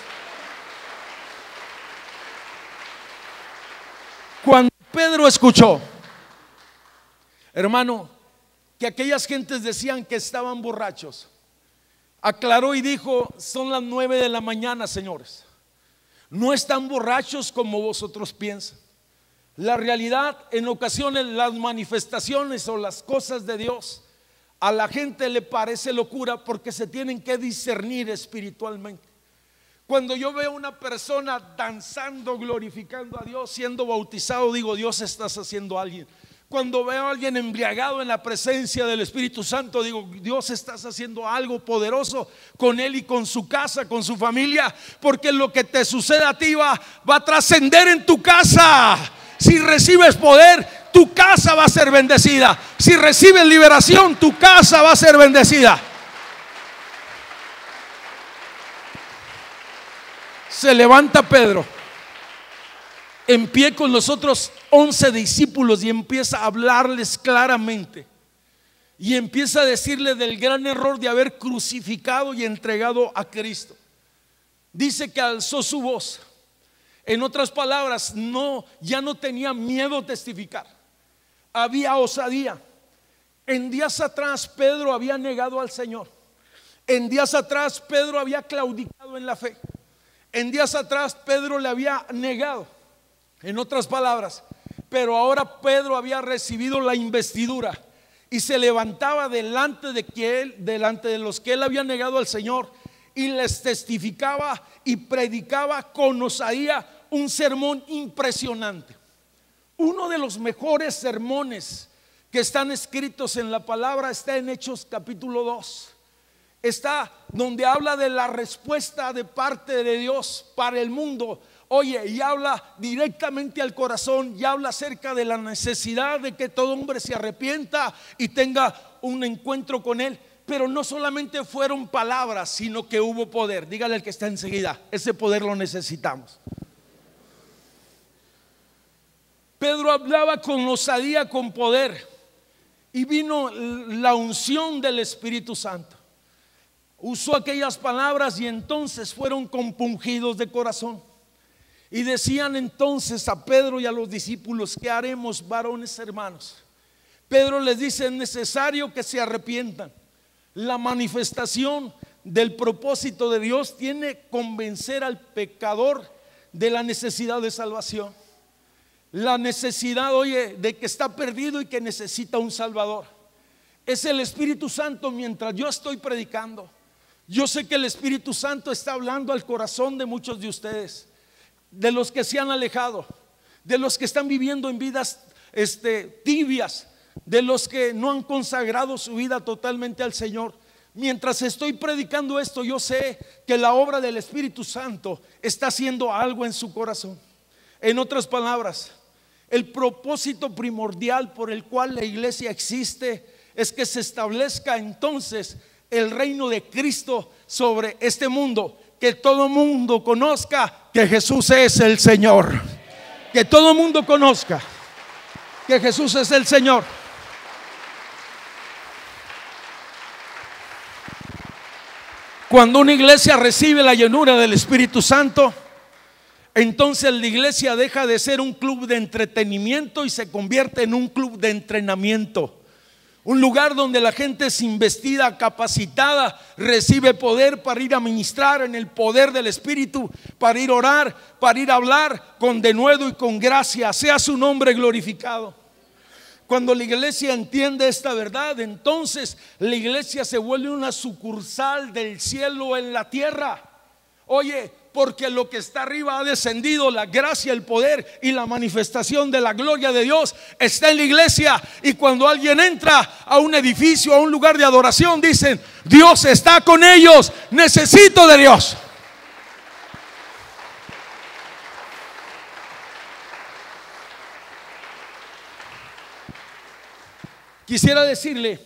Cuando Pedro escuchó, hermano, que aquellas gentes decían que estaban borrachos, aclaró y dijo: son las nueve de la mañana, señores. No están borrachos como vosotros piensan. La realidad, en ocasiones las manifestaciones o las cosas de Dios a la gente le parece locura porque se tienen que discernir espiritualmente. Cuando yo veo a una persona danzando, glorificando a Dios, siendo bautizado, digo: Dios, estás haciendo a alguien. Cuando veo a alguien embriagado en la presencia del Espíritu Santo, digo: Dios, estás haciendo algo poderoso con él y con su casa, con su familia, porque lo que te sucede a ti va, va a trascender en tu casa. Si recibes poder, tu casa va a ser bendecida. Si recibes liberación, tu casa va a ser bendecida. Se levanta Pedro en pie con los otros once discípulos y empieza a hablarles claramente, y empieza a decirles del gran error de haber crucificado y entregado a Cristo. Dice que alzó su voz. En otras palabras, no, ya no tenía miedo a testificar. Había osadía. En días atrás Pedro había negado al Señor. En días atrás Pedro había claudicado en la fe. En días atrás Pedro le había negado. En otras palabras, pero ahora Pedro había recibido la investidura y se levantaba delante de que él, delante de los que él había negado al Señor, y les testificaba y predicaba con osadía un sermón impresionante. Uno de los mejores sermones que están escritos en la palabra está en Hechos capítulo dos. Está donde habla de la respuesta de parte de Dios para el mundo. Oye, y habla directamente al corazón, y habla acerca de la necesidad de que todo hombre se arrepienta y tenga un encuentro con él. Pero no solamente fueron palabras, sino que hubo poder. Dígale al que está enseguida: ese poder lo necesitamos. Pedro hablaba con osadía, con poder, y vino la unción del Espíritu Santo. Usó aquellas palabras y entonces fueron compungidos de corazón. Y decían entonces a Pedro y a los discípulos: ¿qué haremos, varones hermanos? Pedro les dice: es necesario que se arrepientan. La manifestación del propósito de Dios tiene que convencer al pecador de la necesidad de salvación. La necesidad, oye, de que está perdido y que necesita un Salvador. Es el Espíritu Santo. Mientras yo estoy predicando, yo sé que el Espíritu Santo está hablando al corazón de muchos de ustedes, de los que se han alejado, de los que están viviendo en vidas este, tibias, de los que no han consagrado su vida totalmente al Señor. Mientras estoy predicando esto, yo sé que la obra del Espíritu Santo está haciendo algo en su corazón. En otras palabras, el propósito primordial por el cual la iglesia existe es que se establezca entonces el reino de Cristo sobre este mundo. Que todo mundo conozca que Jesús es el Señor. Que todo mundo conozca que Jesús es el Señor. Cuando una iglesia recibe la llenura del Espíritu Santo, entonces la iglesia deja de ser un club de entretenimiento y se convierte en un club de entrenamiento. Un lugar donde la gente es investida, capacitada, recibe poder para ir a ministrar en el poder del Espíritu, para ir a orar, para ir a hablar con denuedo y con gracia. Sea su nombre glorificado. Cuando la iglesia entiende esta verdad, entonces la iglesia se vuelve una sucursal del cielo en la tierra. Oye, porque lo que está arriba ha descendido, la gracia, el poder y la manifestación de la gloria de Dios está en la iglesia. Y cuando alguien entra a un edificio, a un lugar de adoración, dicen: Dios está con ellos, necesito de Dios. Quisiera decirle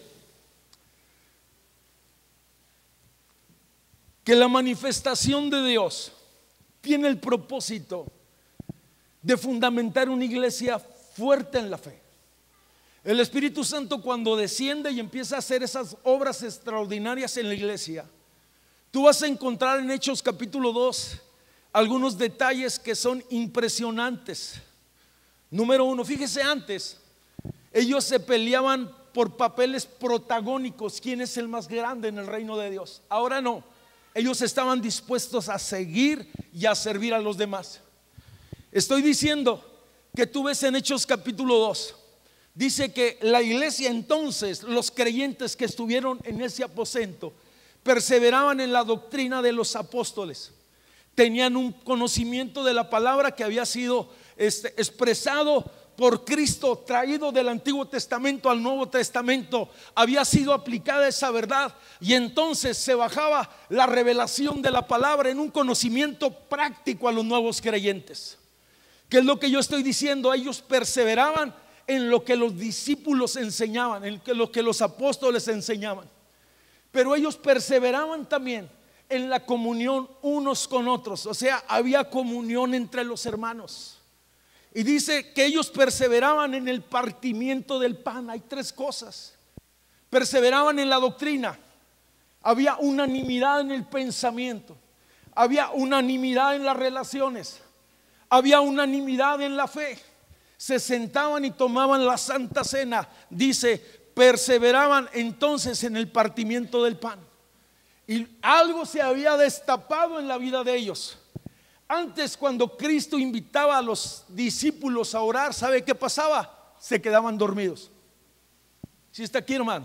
que la manifestación de Dios tiene el propósito de fundamentar una iglesia fuerte en la fe. El Espíritu Santo, cuando desciende y empieza a hacer esas obras extraordinarias en la iglesia, tú vas a encontrar en Hechos capítulo dos algunos detalles que son impresionantes. Número uno, fíjese, antes ellos se peleaban por papeles protagónicos. ¿Quién es el más grande en el reino de Dios? Ahora no. Ellos estaban dispuestos a seguir y a servir a los demás. Estoy diciendo que tú ves en Hechos capítulo dos, dice que la iglesia entonces, los creyentes que estuvieron en ese aposento, perseveraban en la doctrina de los apóstoles. Tenían un conocimiento de la palabra que había sido este, expresado por Cristo, traído del Antiguo Testamento al Nuevo Testamento. Había sido aplicada esa verdad y entonces se bajaba la revelación de la palabra en un conocimiento práctico a los nuevos creyentes. ¿Qué es lo que yo estoy diciendo? Ellos perseveraban en lo que los discípulos enseñaban, en lo que los apóstoles enseñaban. Pero ellos perseveraban también en la comunión unos con otros. O sea, había comunión entre los hermanos. Y dice que ellos perseveraban en el partimiento del pan. Hay tres cosas. Perseveraban en la doctrina. Había unanimidad en el pensamiento. Había unanimidad en las relaciones. Había unanimidad en la fe. Se sentaban y tomaban la Santa Cena. Dice, perseveraban entonces en el partimiento del pan. Y algo se había destapado en la vida de ellos. Antes, cuando Cristo invitaba a los discípulos a orar, ¿sabe qué pasaba? Se quedaban dormidos. ¿Sí está aquí, hermano?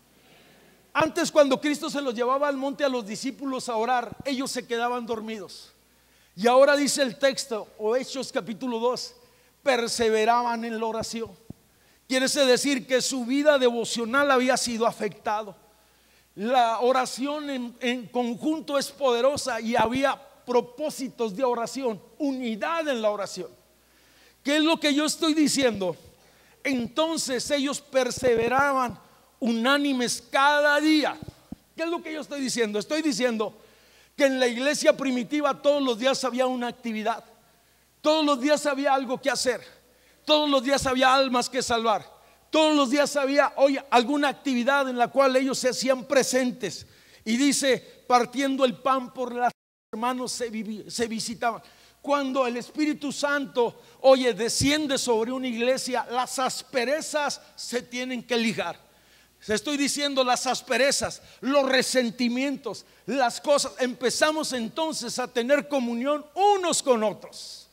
Antes, cuando Cristo se los llevaba al monte a los discípulos a orar, ellos se quedaban dormidos. Y ahora dice el texto, o Hechos capítulo dos, perseveraban en la oración. Quiere decir que su vida devocional había sido afectado. La oración en, en conjunto es poderosa y había propósitos de oración, unidad en la oración. ¿Qué es lo que yo estoy diciendo? Entonces ellos perseveraban unánimes cada día. ¿Qué es lo que yo estoy diciendo? Estoy diciendo que en la iglesia primitiva todos los días había una actividad, todos los días había algo que hacer, todos los días había almas que salvar, todos los días había hoy alguna actividad en la cual ellos se hacían presentes. Y dice, partiendo el pan por las hermanos se, se visitaban. Cuando el Espíritu Santo, oye, desciende sobre una iglesia, las asperezas se tienen que ligar. Se estoy diciendo, las asperezas, los resentimientos, las cosas. Empezamos entonces a tener comunión unos con otros.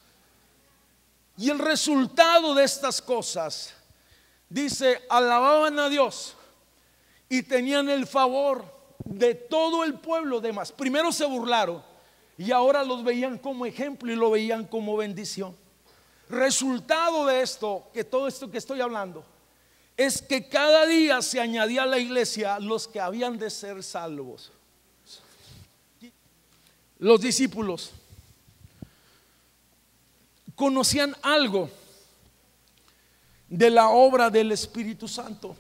Y el resultado de estas cosas, dice, alababan a Dios y tenían el favor de todo el pueblo demás. Primero se burlaron y ahora los veían como ejemplo y lo veían como bendición. Resultado de esto, que todo esto que estoy hablando, es que cada día se añadía a la iglesia los que habían de ser salvos. Los discípulos conocían algo de la obra del Espíritu Santo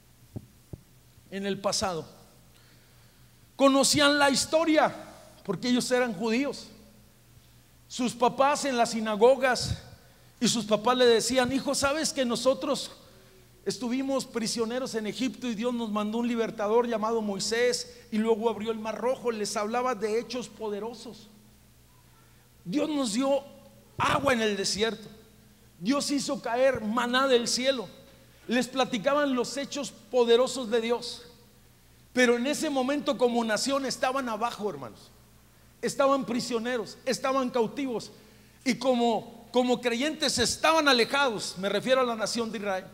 en el pasado. Conocían la historia porque ellos eran judíos. Sus papás en las sinagogas y sus papás le decían: hijo, ¿sabes que nosotros estuvimos prisioneros en Egipto y Dios nos mandó un libertador llamado Moisés y luego abrió el mar rojo? Les hablaba de hechos poderosos. Dios nos dio agua en el desierto. Dios hizo caer maná del cielo. Les platicaban los hechos poderosos de Dios. Pero en ese momento como nación estaban abajo, hermanos. Estaban prisioneros, estaban cautivos. Y como, como creyentes estaban alejados. Me refiero a la nación de Israel.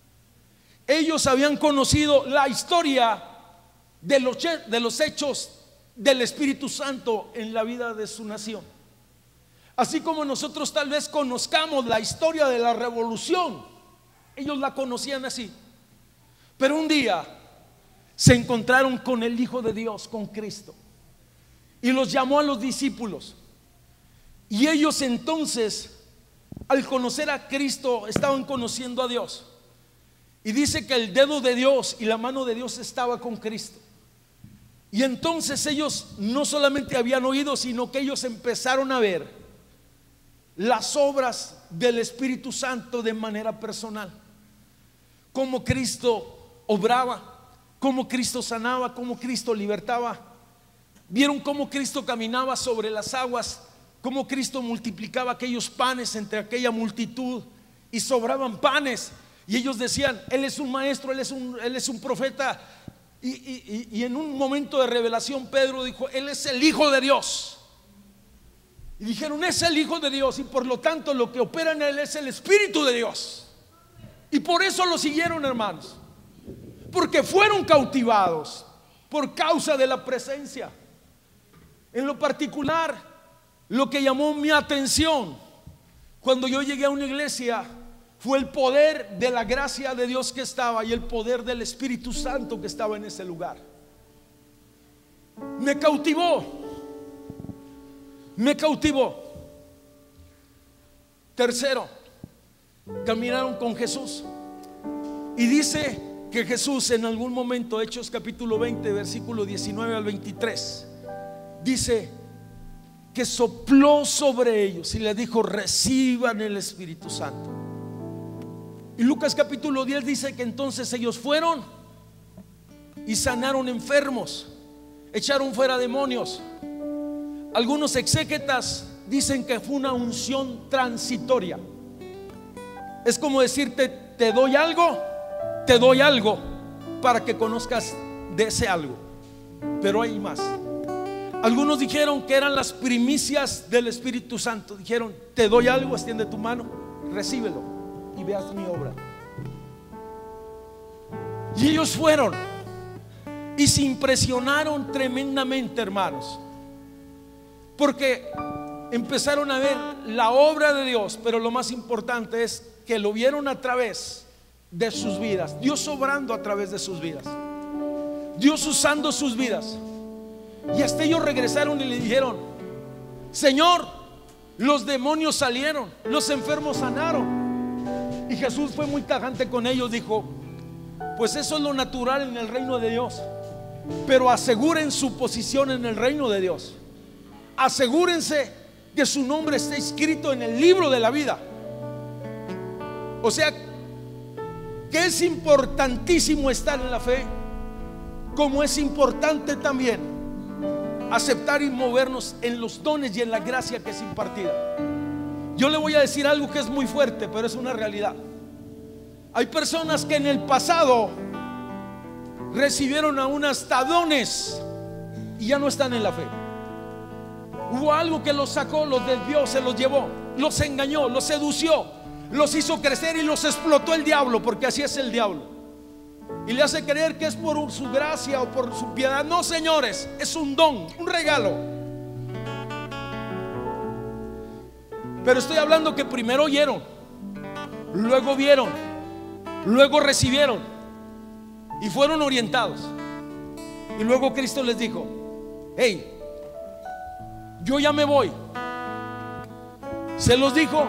Ellos habían conocido la historia de los, de los hechos del Espíritu Santo en la vida de su nación. Así como nosotros tal vez conozcamos la historia de la revolución, ellos la conocían así. Pero un día se encontraron con el Hijo de Dios, con Cristo, y los llamó a los discípulos. Y ellos entonces, al conocer a Cristo, estaban conociendo a Dios. Y dice que el dedo de Dios y la mano de Dios estaba con Cristo. Y entonces ellos no solamente habían oído, sino que ellos empezaron a ver las obras del Espíritu Santo de manera personal. Cómo Cristo obraba, cómo Cristo sanaba, cómo Cristo libertaba. Vieron cómo Cristo caminaba sobre las aguas, cómo Cristo multiplicaba aquellos panes entre aquella multitud y sobraban panes. Y ellos decían: Él es un maestro, Él es un, él es un profeta. Y, y, y en un momento de revelación Pedro dijo: Él es el Hijo de Dios. Y dijeron: es el Hijo de Dios, y por lo tanto lo que opera en Él es el Espíritu de Dios. Y por eso lo siguieron, hermanos, porque fueron cautivados por causa de la presencia. En lo particular, lo que llamó mi atención cuando yo llegué a una iglesia fue el poder de la gracia de Dios que estaba y el poder del Espíritu Santo que estaba en ese lugar. Me cautivó, me cautivó. Tercero, caminaron con Jesús. Y dice que Jesús en algún momento, Hechos capítulo veinte, versículo diecinueve al veintitrés, dice que sopló sobre ellos y les dijo: reciban el Espíritu Santo. Y Lucas capítulo diez dice que entonces ellos fueron y sanaron enfermos, echaron fuera demonios. Algunos exégetas dicen que fue una unción transitoria. Es como decirte: te doy algo, te doy algo para que conozcas de ese algo. Pero hay más. Algunos dijeron que eran las primicias del Espíritu Santo. Dijeron: te doy algo, extiende tu mano, recíbelo y veas mi obra. Y ellos fueron y se impresionaron tremendamente, hermanos, porque empezaron a ver la obra de Dios. Pero lo más importante es que lo vieron a través de sus vidas. Dios obrando a través de sus vidas, Dios usando sus vidas. Y hasta ellos regresaron y le dijeron: Señor, los demonios salieron, los enfermos sanaron. Y Jesús fue muy tajante con ellos. Dijo: pues eso es lo natural en el reino de Dios, pero aseguren su posición en el reino de Dios. Asegúrense que su nombre esté escrito en el libro de la vida. O sea que es importantísimo estar en la fe, como es importante también aceptar y movernos en los dones y en la gracia que es impartida. Yo le voy a decir algo que es muy fuerte, pero es una realidad. Hay personas que en el pasado recibieron aún hasta dones y ya no están en la fe. Hubo algo que los sacó, los desvió, se los llevó, los engañó, los sedució, los hizo crecer y los explotó el diablo, porque así es el diablo. Y le hace creer que es por su gracia o por su piedad. No, señores, es un don, un regalo. Pero estoy hablando que primero oyeron, luego vieron Luego recibieron y fueron orientados. Y luego Cristo les dijo: hey, yo ya me voy. Se los dijo,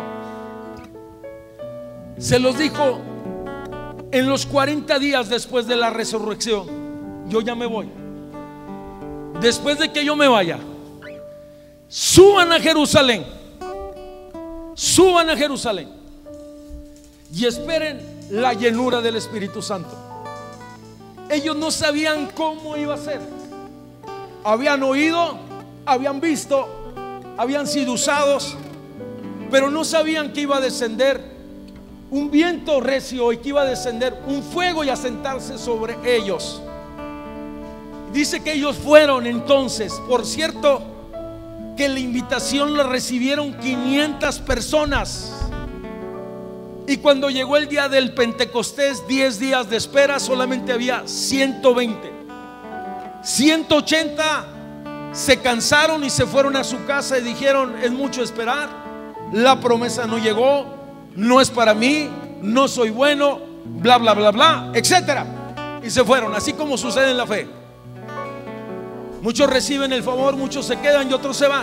se los dijo en los cuarenta días después de la resurrección: yo ya me voy. Después de que yo me vaya, suban a Jerusalén, suban a Jerusalén y esperen la llenura del Espíritu Santo. Ellos no sabían cómo iba a ser. Habían oído, habían visto, habían sido usados, pero no sabían que iba a descender un viento recio y que iba a descender un fuego y a sentarse sobre ellos. Dice que ellos fueron entonces, por cierto, que la invitación la recibieron quinientas personas. Y cuando llegó el día del Pentecostés, diez días de espera, solamente había ciento veinte. ciento ochenta se cansaron y se fueron a su casa y dijeron: es mucho esperar, la promesa no llegó, no es para mí, no soy bueno, bla bla bla bla, etcétera. Y se fueron, así como sucede en la fe. Muchos reciben el favor, muchos se quedan y otros se van.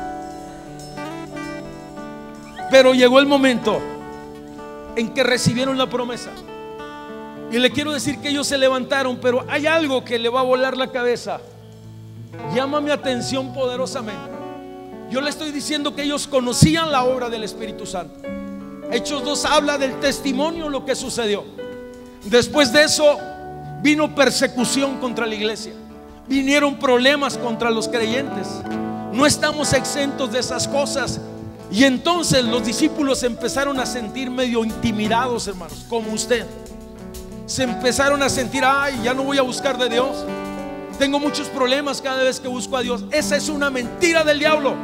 Pero llegó el momento en que recibieron la promesa. Y le quiero decir que ellos se levantaron, pero hay algo que le va a volar la cabeza. Llama mi atención poderosamente. Yo le estoy diciendo que ellos conocían la obra del Espíritu Santo. Hechos dos habla del testimonio, lo que sucedió. Después de eso vino persecución contra la iglesia, vinieron problemas contra los creyentes. No estamos exentos de esas cosas. Y entonces los discípulos se empezaron a sentir medio intimidados, hermanos, como usted. Se empezaron a sentir: ay, ya no voy a buscar de Dios, tengo muchos problemas cada vez que busco a Dios. Esa es una mentira del diablo.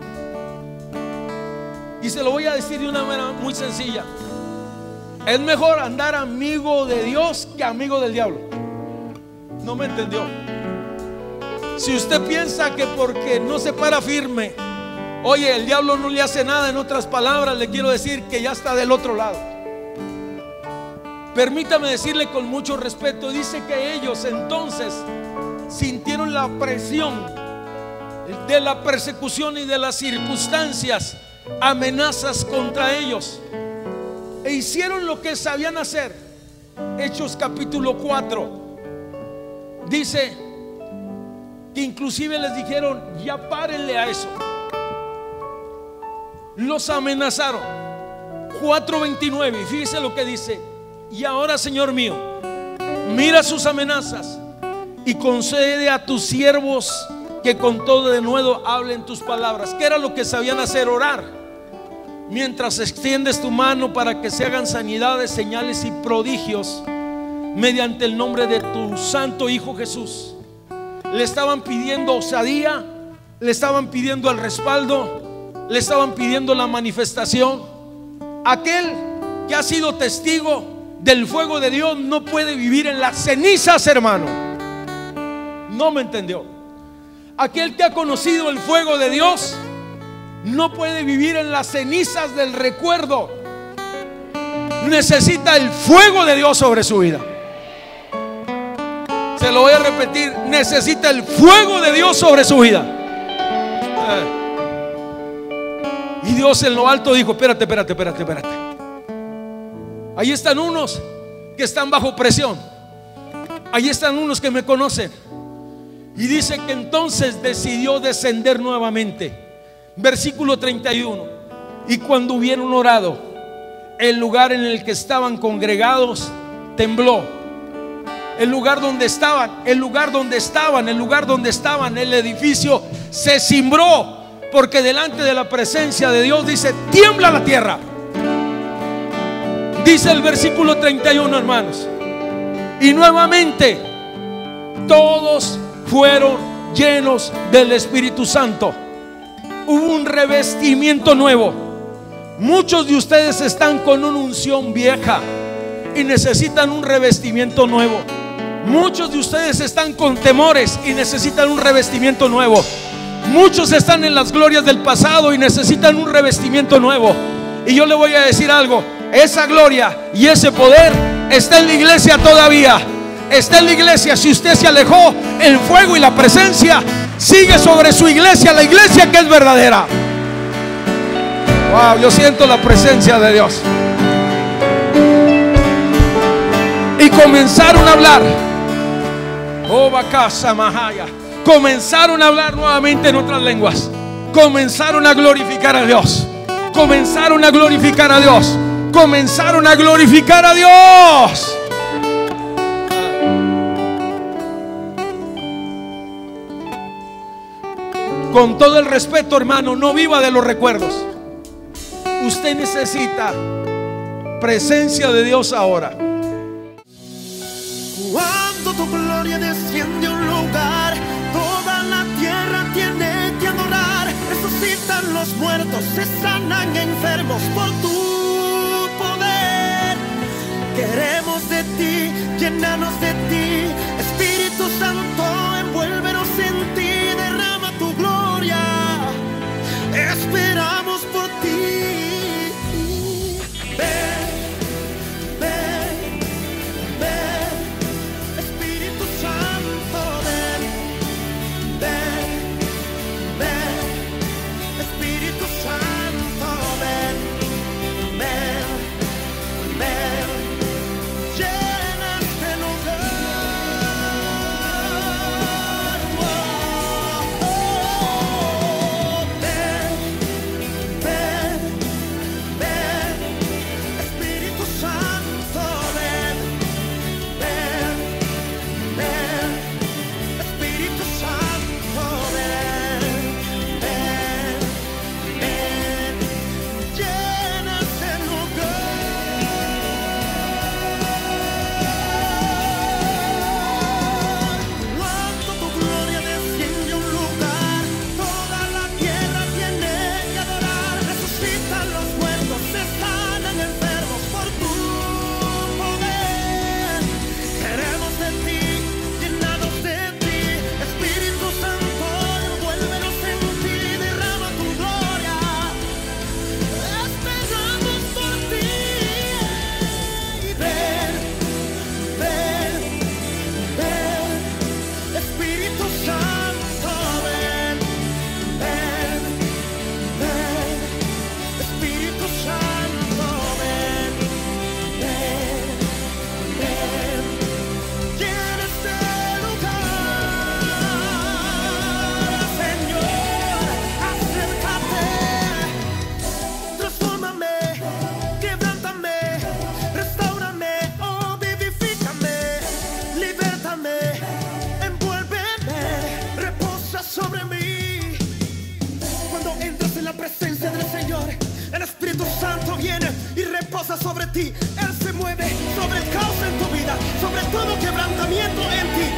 Y se lo voy a decir de una manera muy sencilla: es mejor andar amigo de Dios que amigo del diablo. ¿No me entendió? Si usted piensa que porque no se para firme, oye, el diablo no le hace nada, en otras palabras, le quiero decir que ya está del otro lado. Permítame decirle con mucho respeto, dice que ellos entonces sintieron la presión de la persecución y de las circunstancias, amenazas contra ellos, e hicieron lo que sabían hacer. Hechos capítulo cuatro dice que inclusive les dijeron: ya párenle a eso. Los amenazaron. Cuatro veintinueve, y fíjese lo que dice: y ahora, Señor mío, mira sus amenazas y concede a tus siervos que con todo de nuevo hablen tus palabras. ¿Qué era lo que sabían hacer? Orar. Mientras extiendes tu mano para que se hagan sanidades, señales y prodigios mediante el nombre de tu santo Hijo Jesús. Le estaban pidiendo osadía, le estaban pidiendo el respaldo, le estaban pidiendo la manifestación. Aquel que ha sido testigo del fuego de Dios no puede vivir en las cenizas, hermano. No me entendió. Aquel que ha conocido el fuego de Dios no puede vivir en las cenizas del recuerdo. Necesita el fuego de Dios sobre su vida. Se lo voy a repetir: necesita el fuego de Dios sobre su vida. eh. Y Dios en lo alto dijo: espérate, espérate, espérate, espérate. Ahí están unos que están bajo presión. Ahí están unos que me conocen. Y dice que entonces decidió descender nuevamente. Versículo treinta y uno: y cuando hubieron orado, el lugar en el que estaban congregados tembló. El lugar donde estaban, el lugar donde estaban, el lugar donde estaban, el edificio se cimbró, porque delante de la presencia de Dios, dice, tiembla la tierra. Dice el versículo treinta y uno, hermanos, y nuevamente todos fueron llenos del Espíritu Santo. Hubo un revestimiento nuevo. Muchos de ustedes están con una unción vieja y necesitan un revestimiento nuevo. Muchos de ustedes están con temores y necesitan un revestimiento nuevo. Muchos están en las glorias del pasado y necesitan un revestimiento nuevo. Y yo le voy a decir algo: esa gloria y ese poder Está en la iglesia todavía. Está en la iglesia. Si usted se alejó, el fuego y la presencia sigue sobre su iglesia, la iglesia que es verdadera. Wow, yo siento la presencia de Dios. Y comenzaron a hablar. Oh, Bacasa Mahaya. Comenzaron a hablar nuevamente en otras lenguas. Comenzaron a glorificar a Dios. Comenzaron a glorificar a Dios. Comenzaron a glorificar a Dios. Con todo el respeto, hermano, no viva de los recuerdos. Usted necesita presencia de Dios ahora.
Cuando tu gloria desciende a un lugar, toda la tierra tiene que adorar. Resucitan los muertos, se sanan enfermos por tu poder. Queremos de ti, llénanos de ti. Espíritu Santo, envuélvenos en ti. Derrama tu gloria, esperamos por ti. Ven, ven, ven. Espíritu Santo, ven, ven, ven. Espíritu Santo, ven, ven, ven. Llena este lugar. Oh, oh, ven, ven, ven. Espíritu Santo, ven, ven, ven. Espíritu Santo, ven, ven, ven. Llena este lugar. Cuando tu gloria desciende a un lugar, toda la tierra tiene que adorar. Resucitan los muertos, se sanan enfermos por tu poder. Queremos de ti, llenados de ti. Espíritu Santo, envuélvenos en ti. Derrama tu gloria, esperamos por ti. Ven, ven, ven. Espíritu Santo, ven, ven, ven. Espíritu Santo, ven, ven, ven. Llena este lugar, Señor, acércate. Transfórmame, quebrántame, restáurame, oh, vivifícame, libértame, envuélveme, reposa sobre mí. Cuando entras en la presencia del Señor, el Espíritu Santo viene y reposa sobre ti. Él se mueve sobre el caos en tu vida, sobre todo quebrantamiento en ti.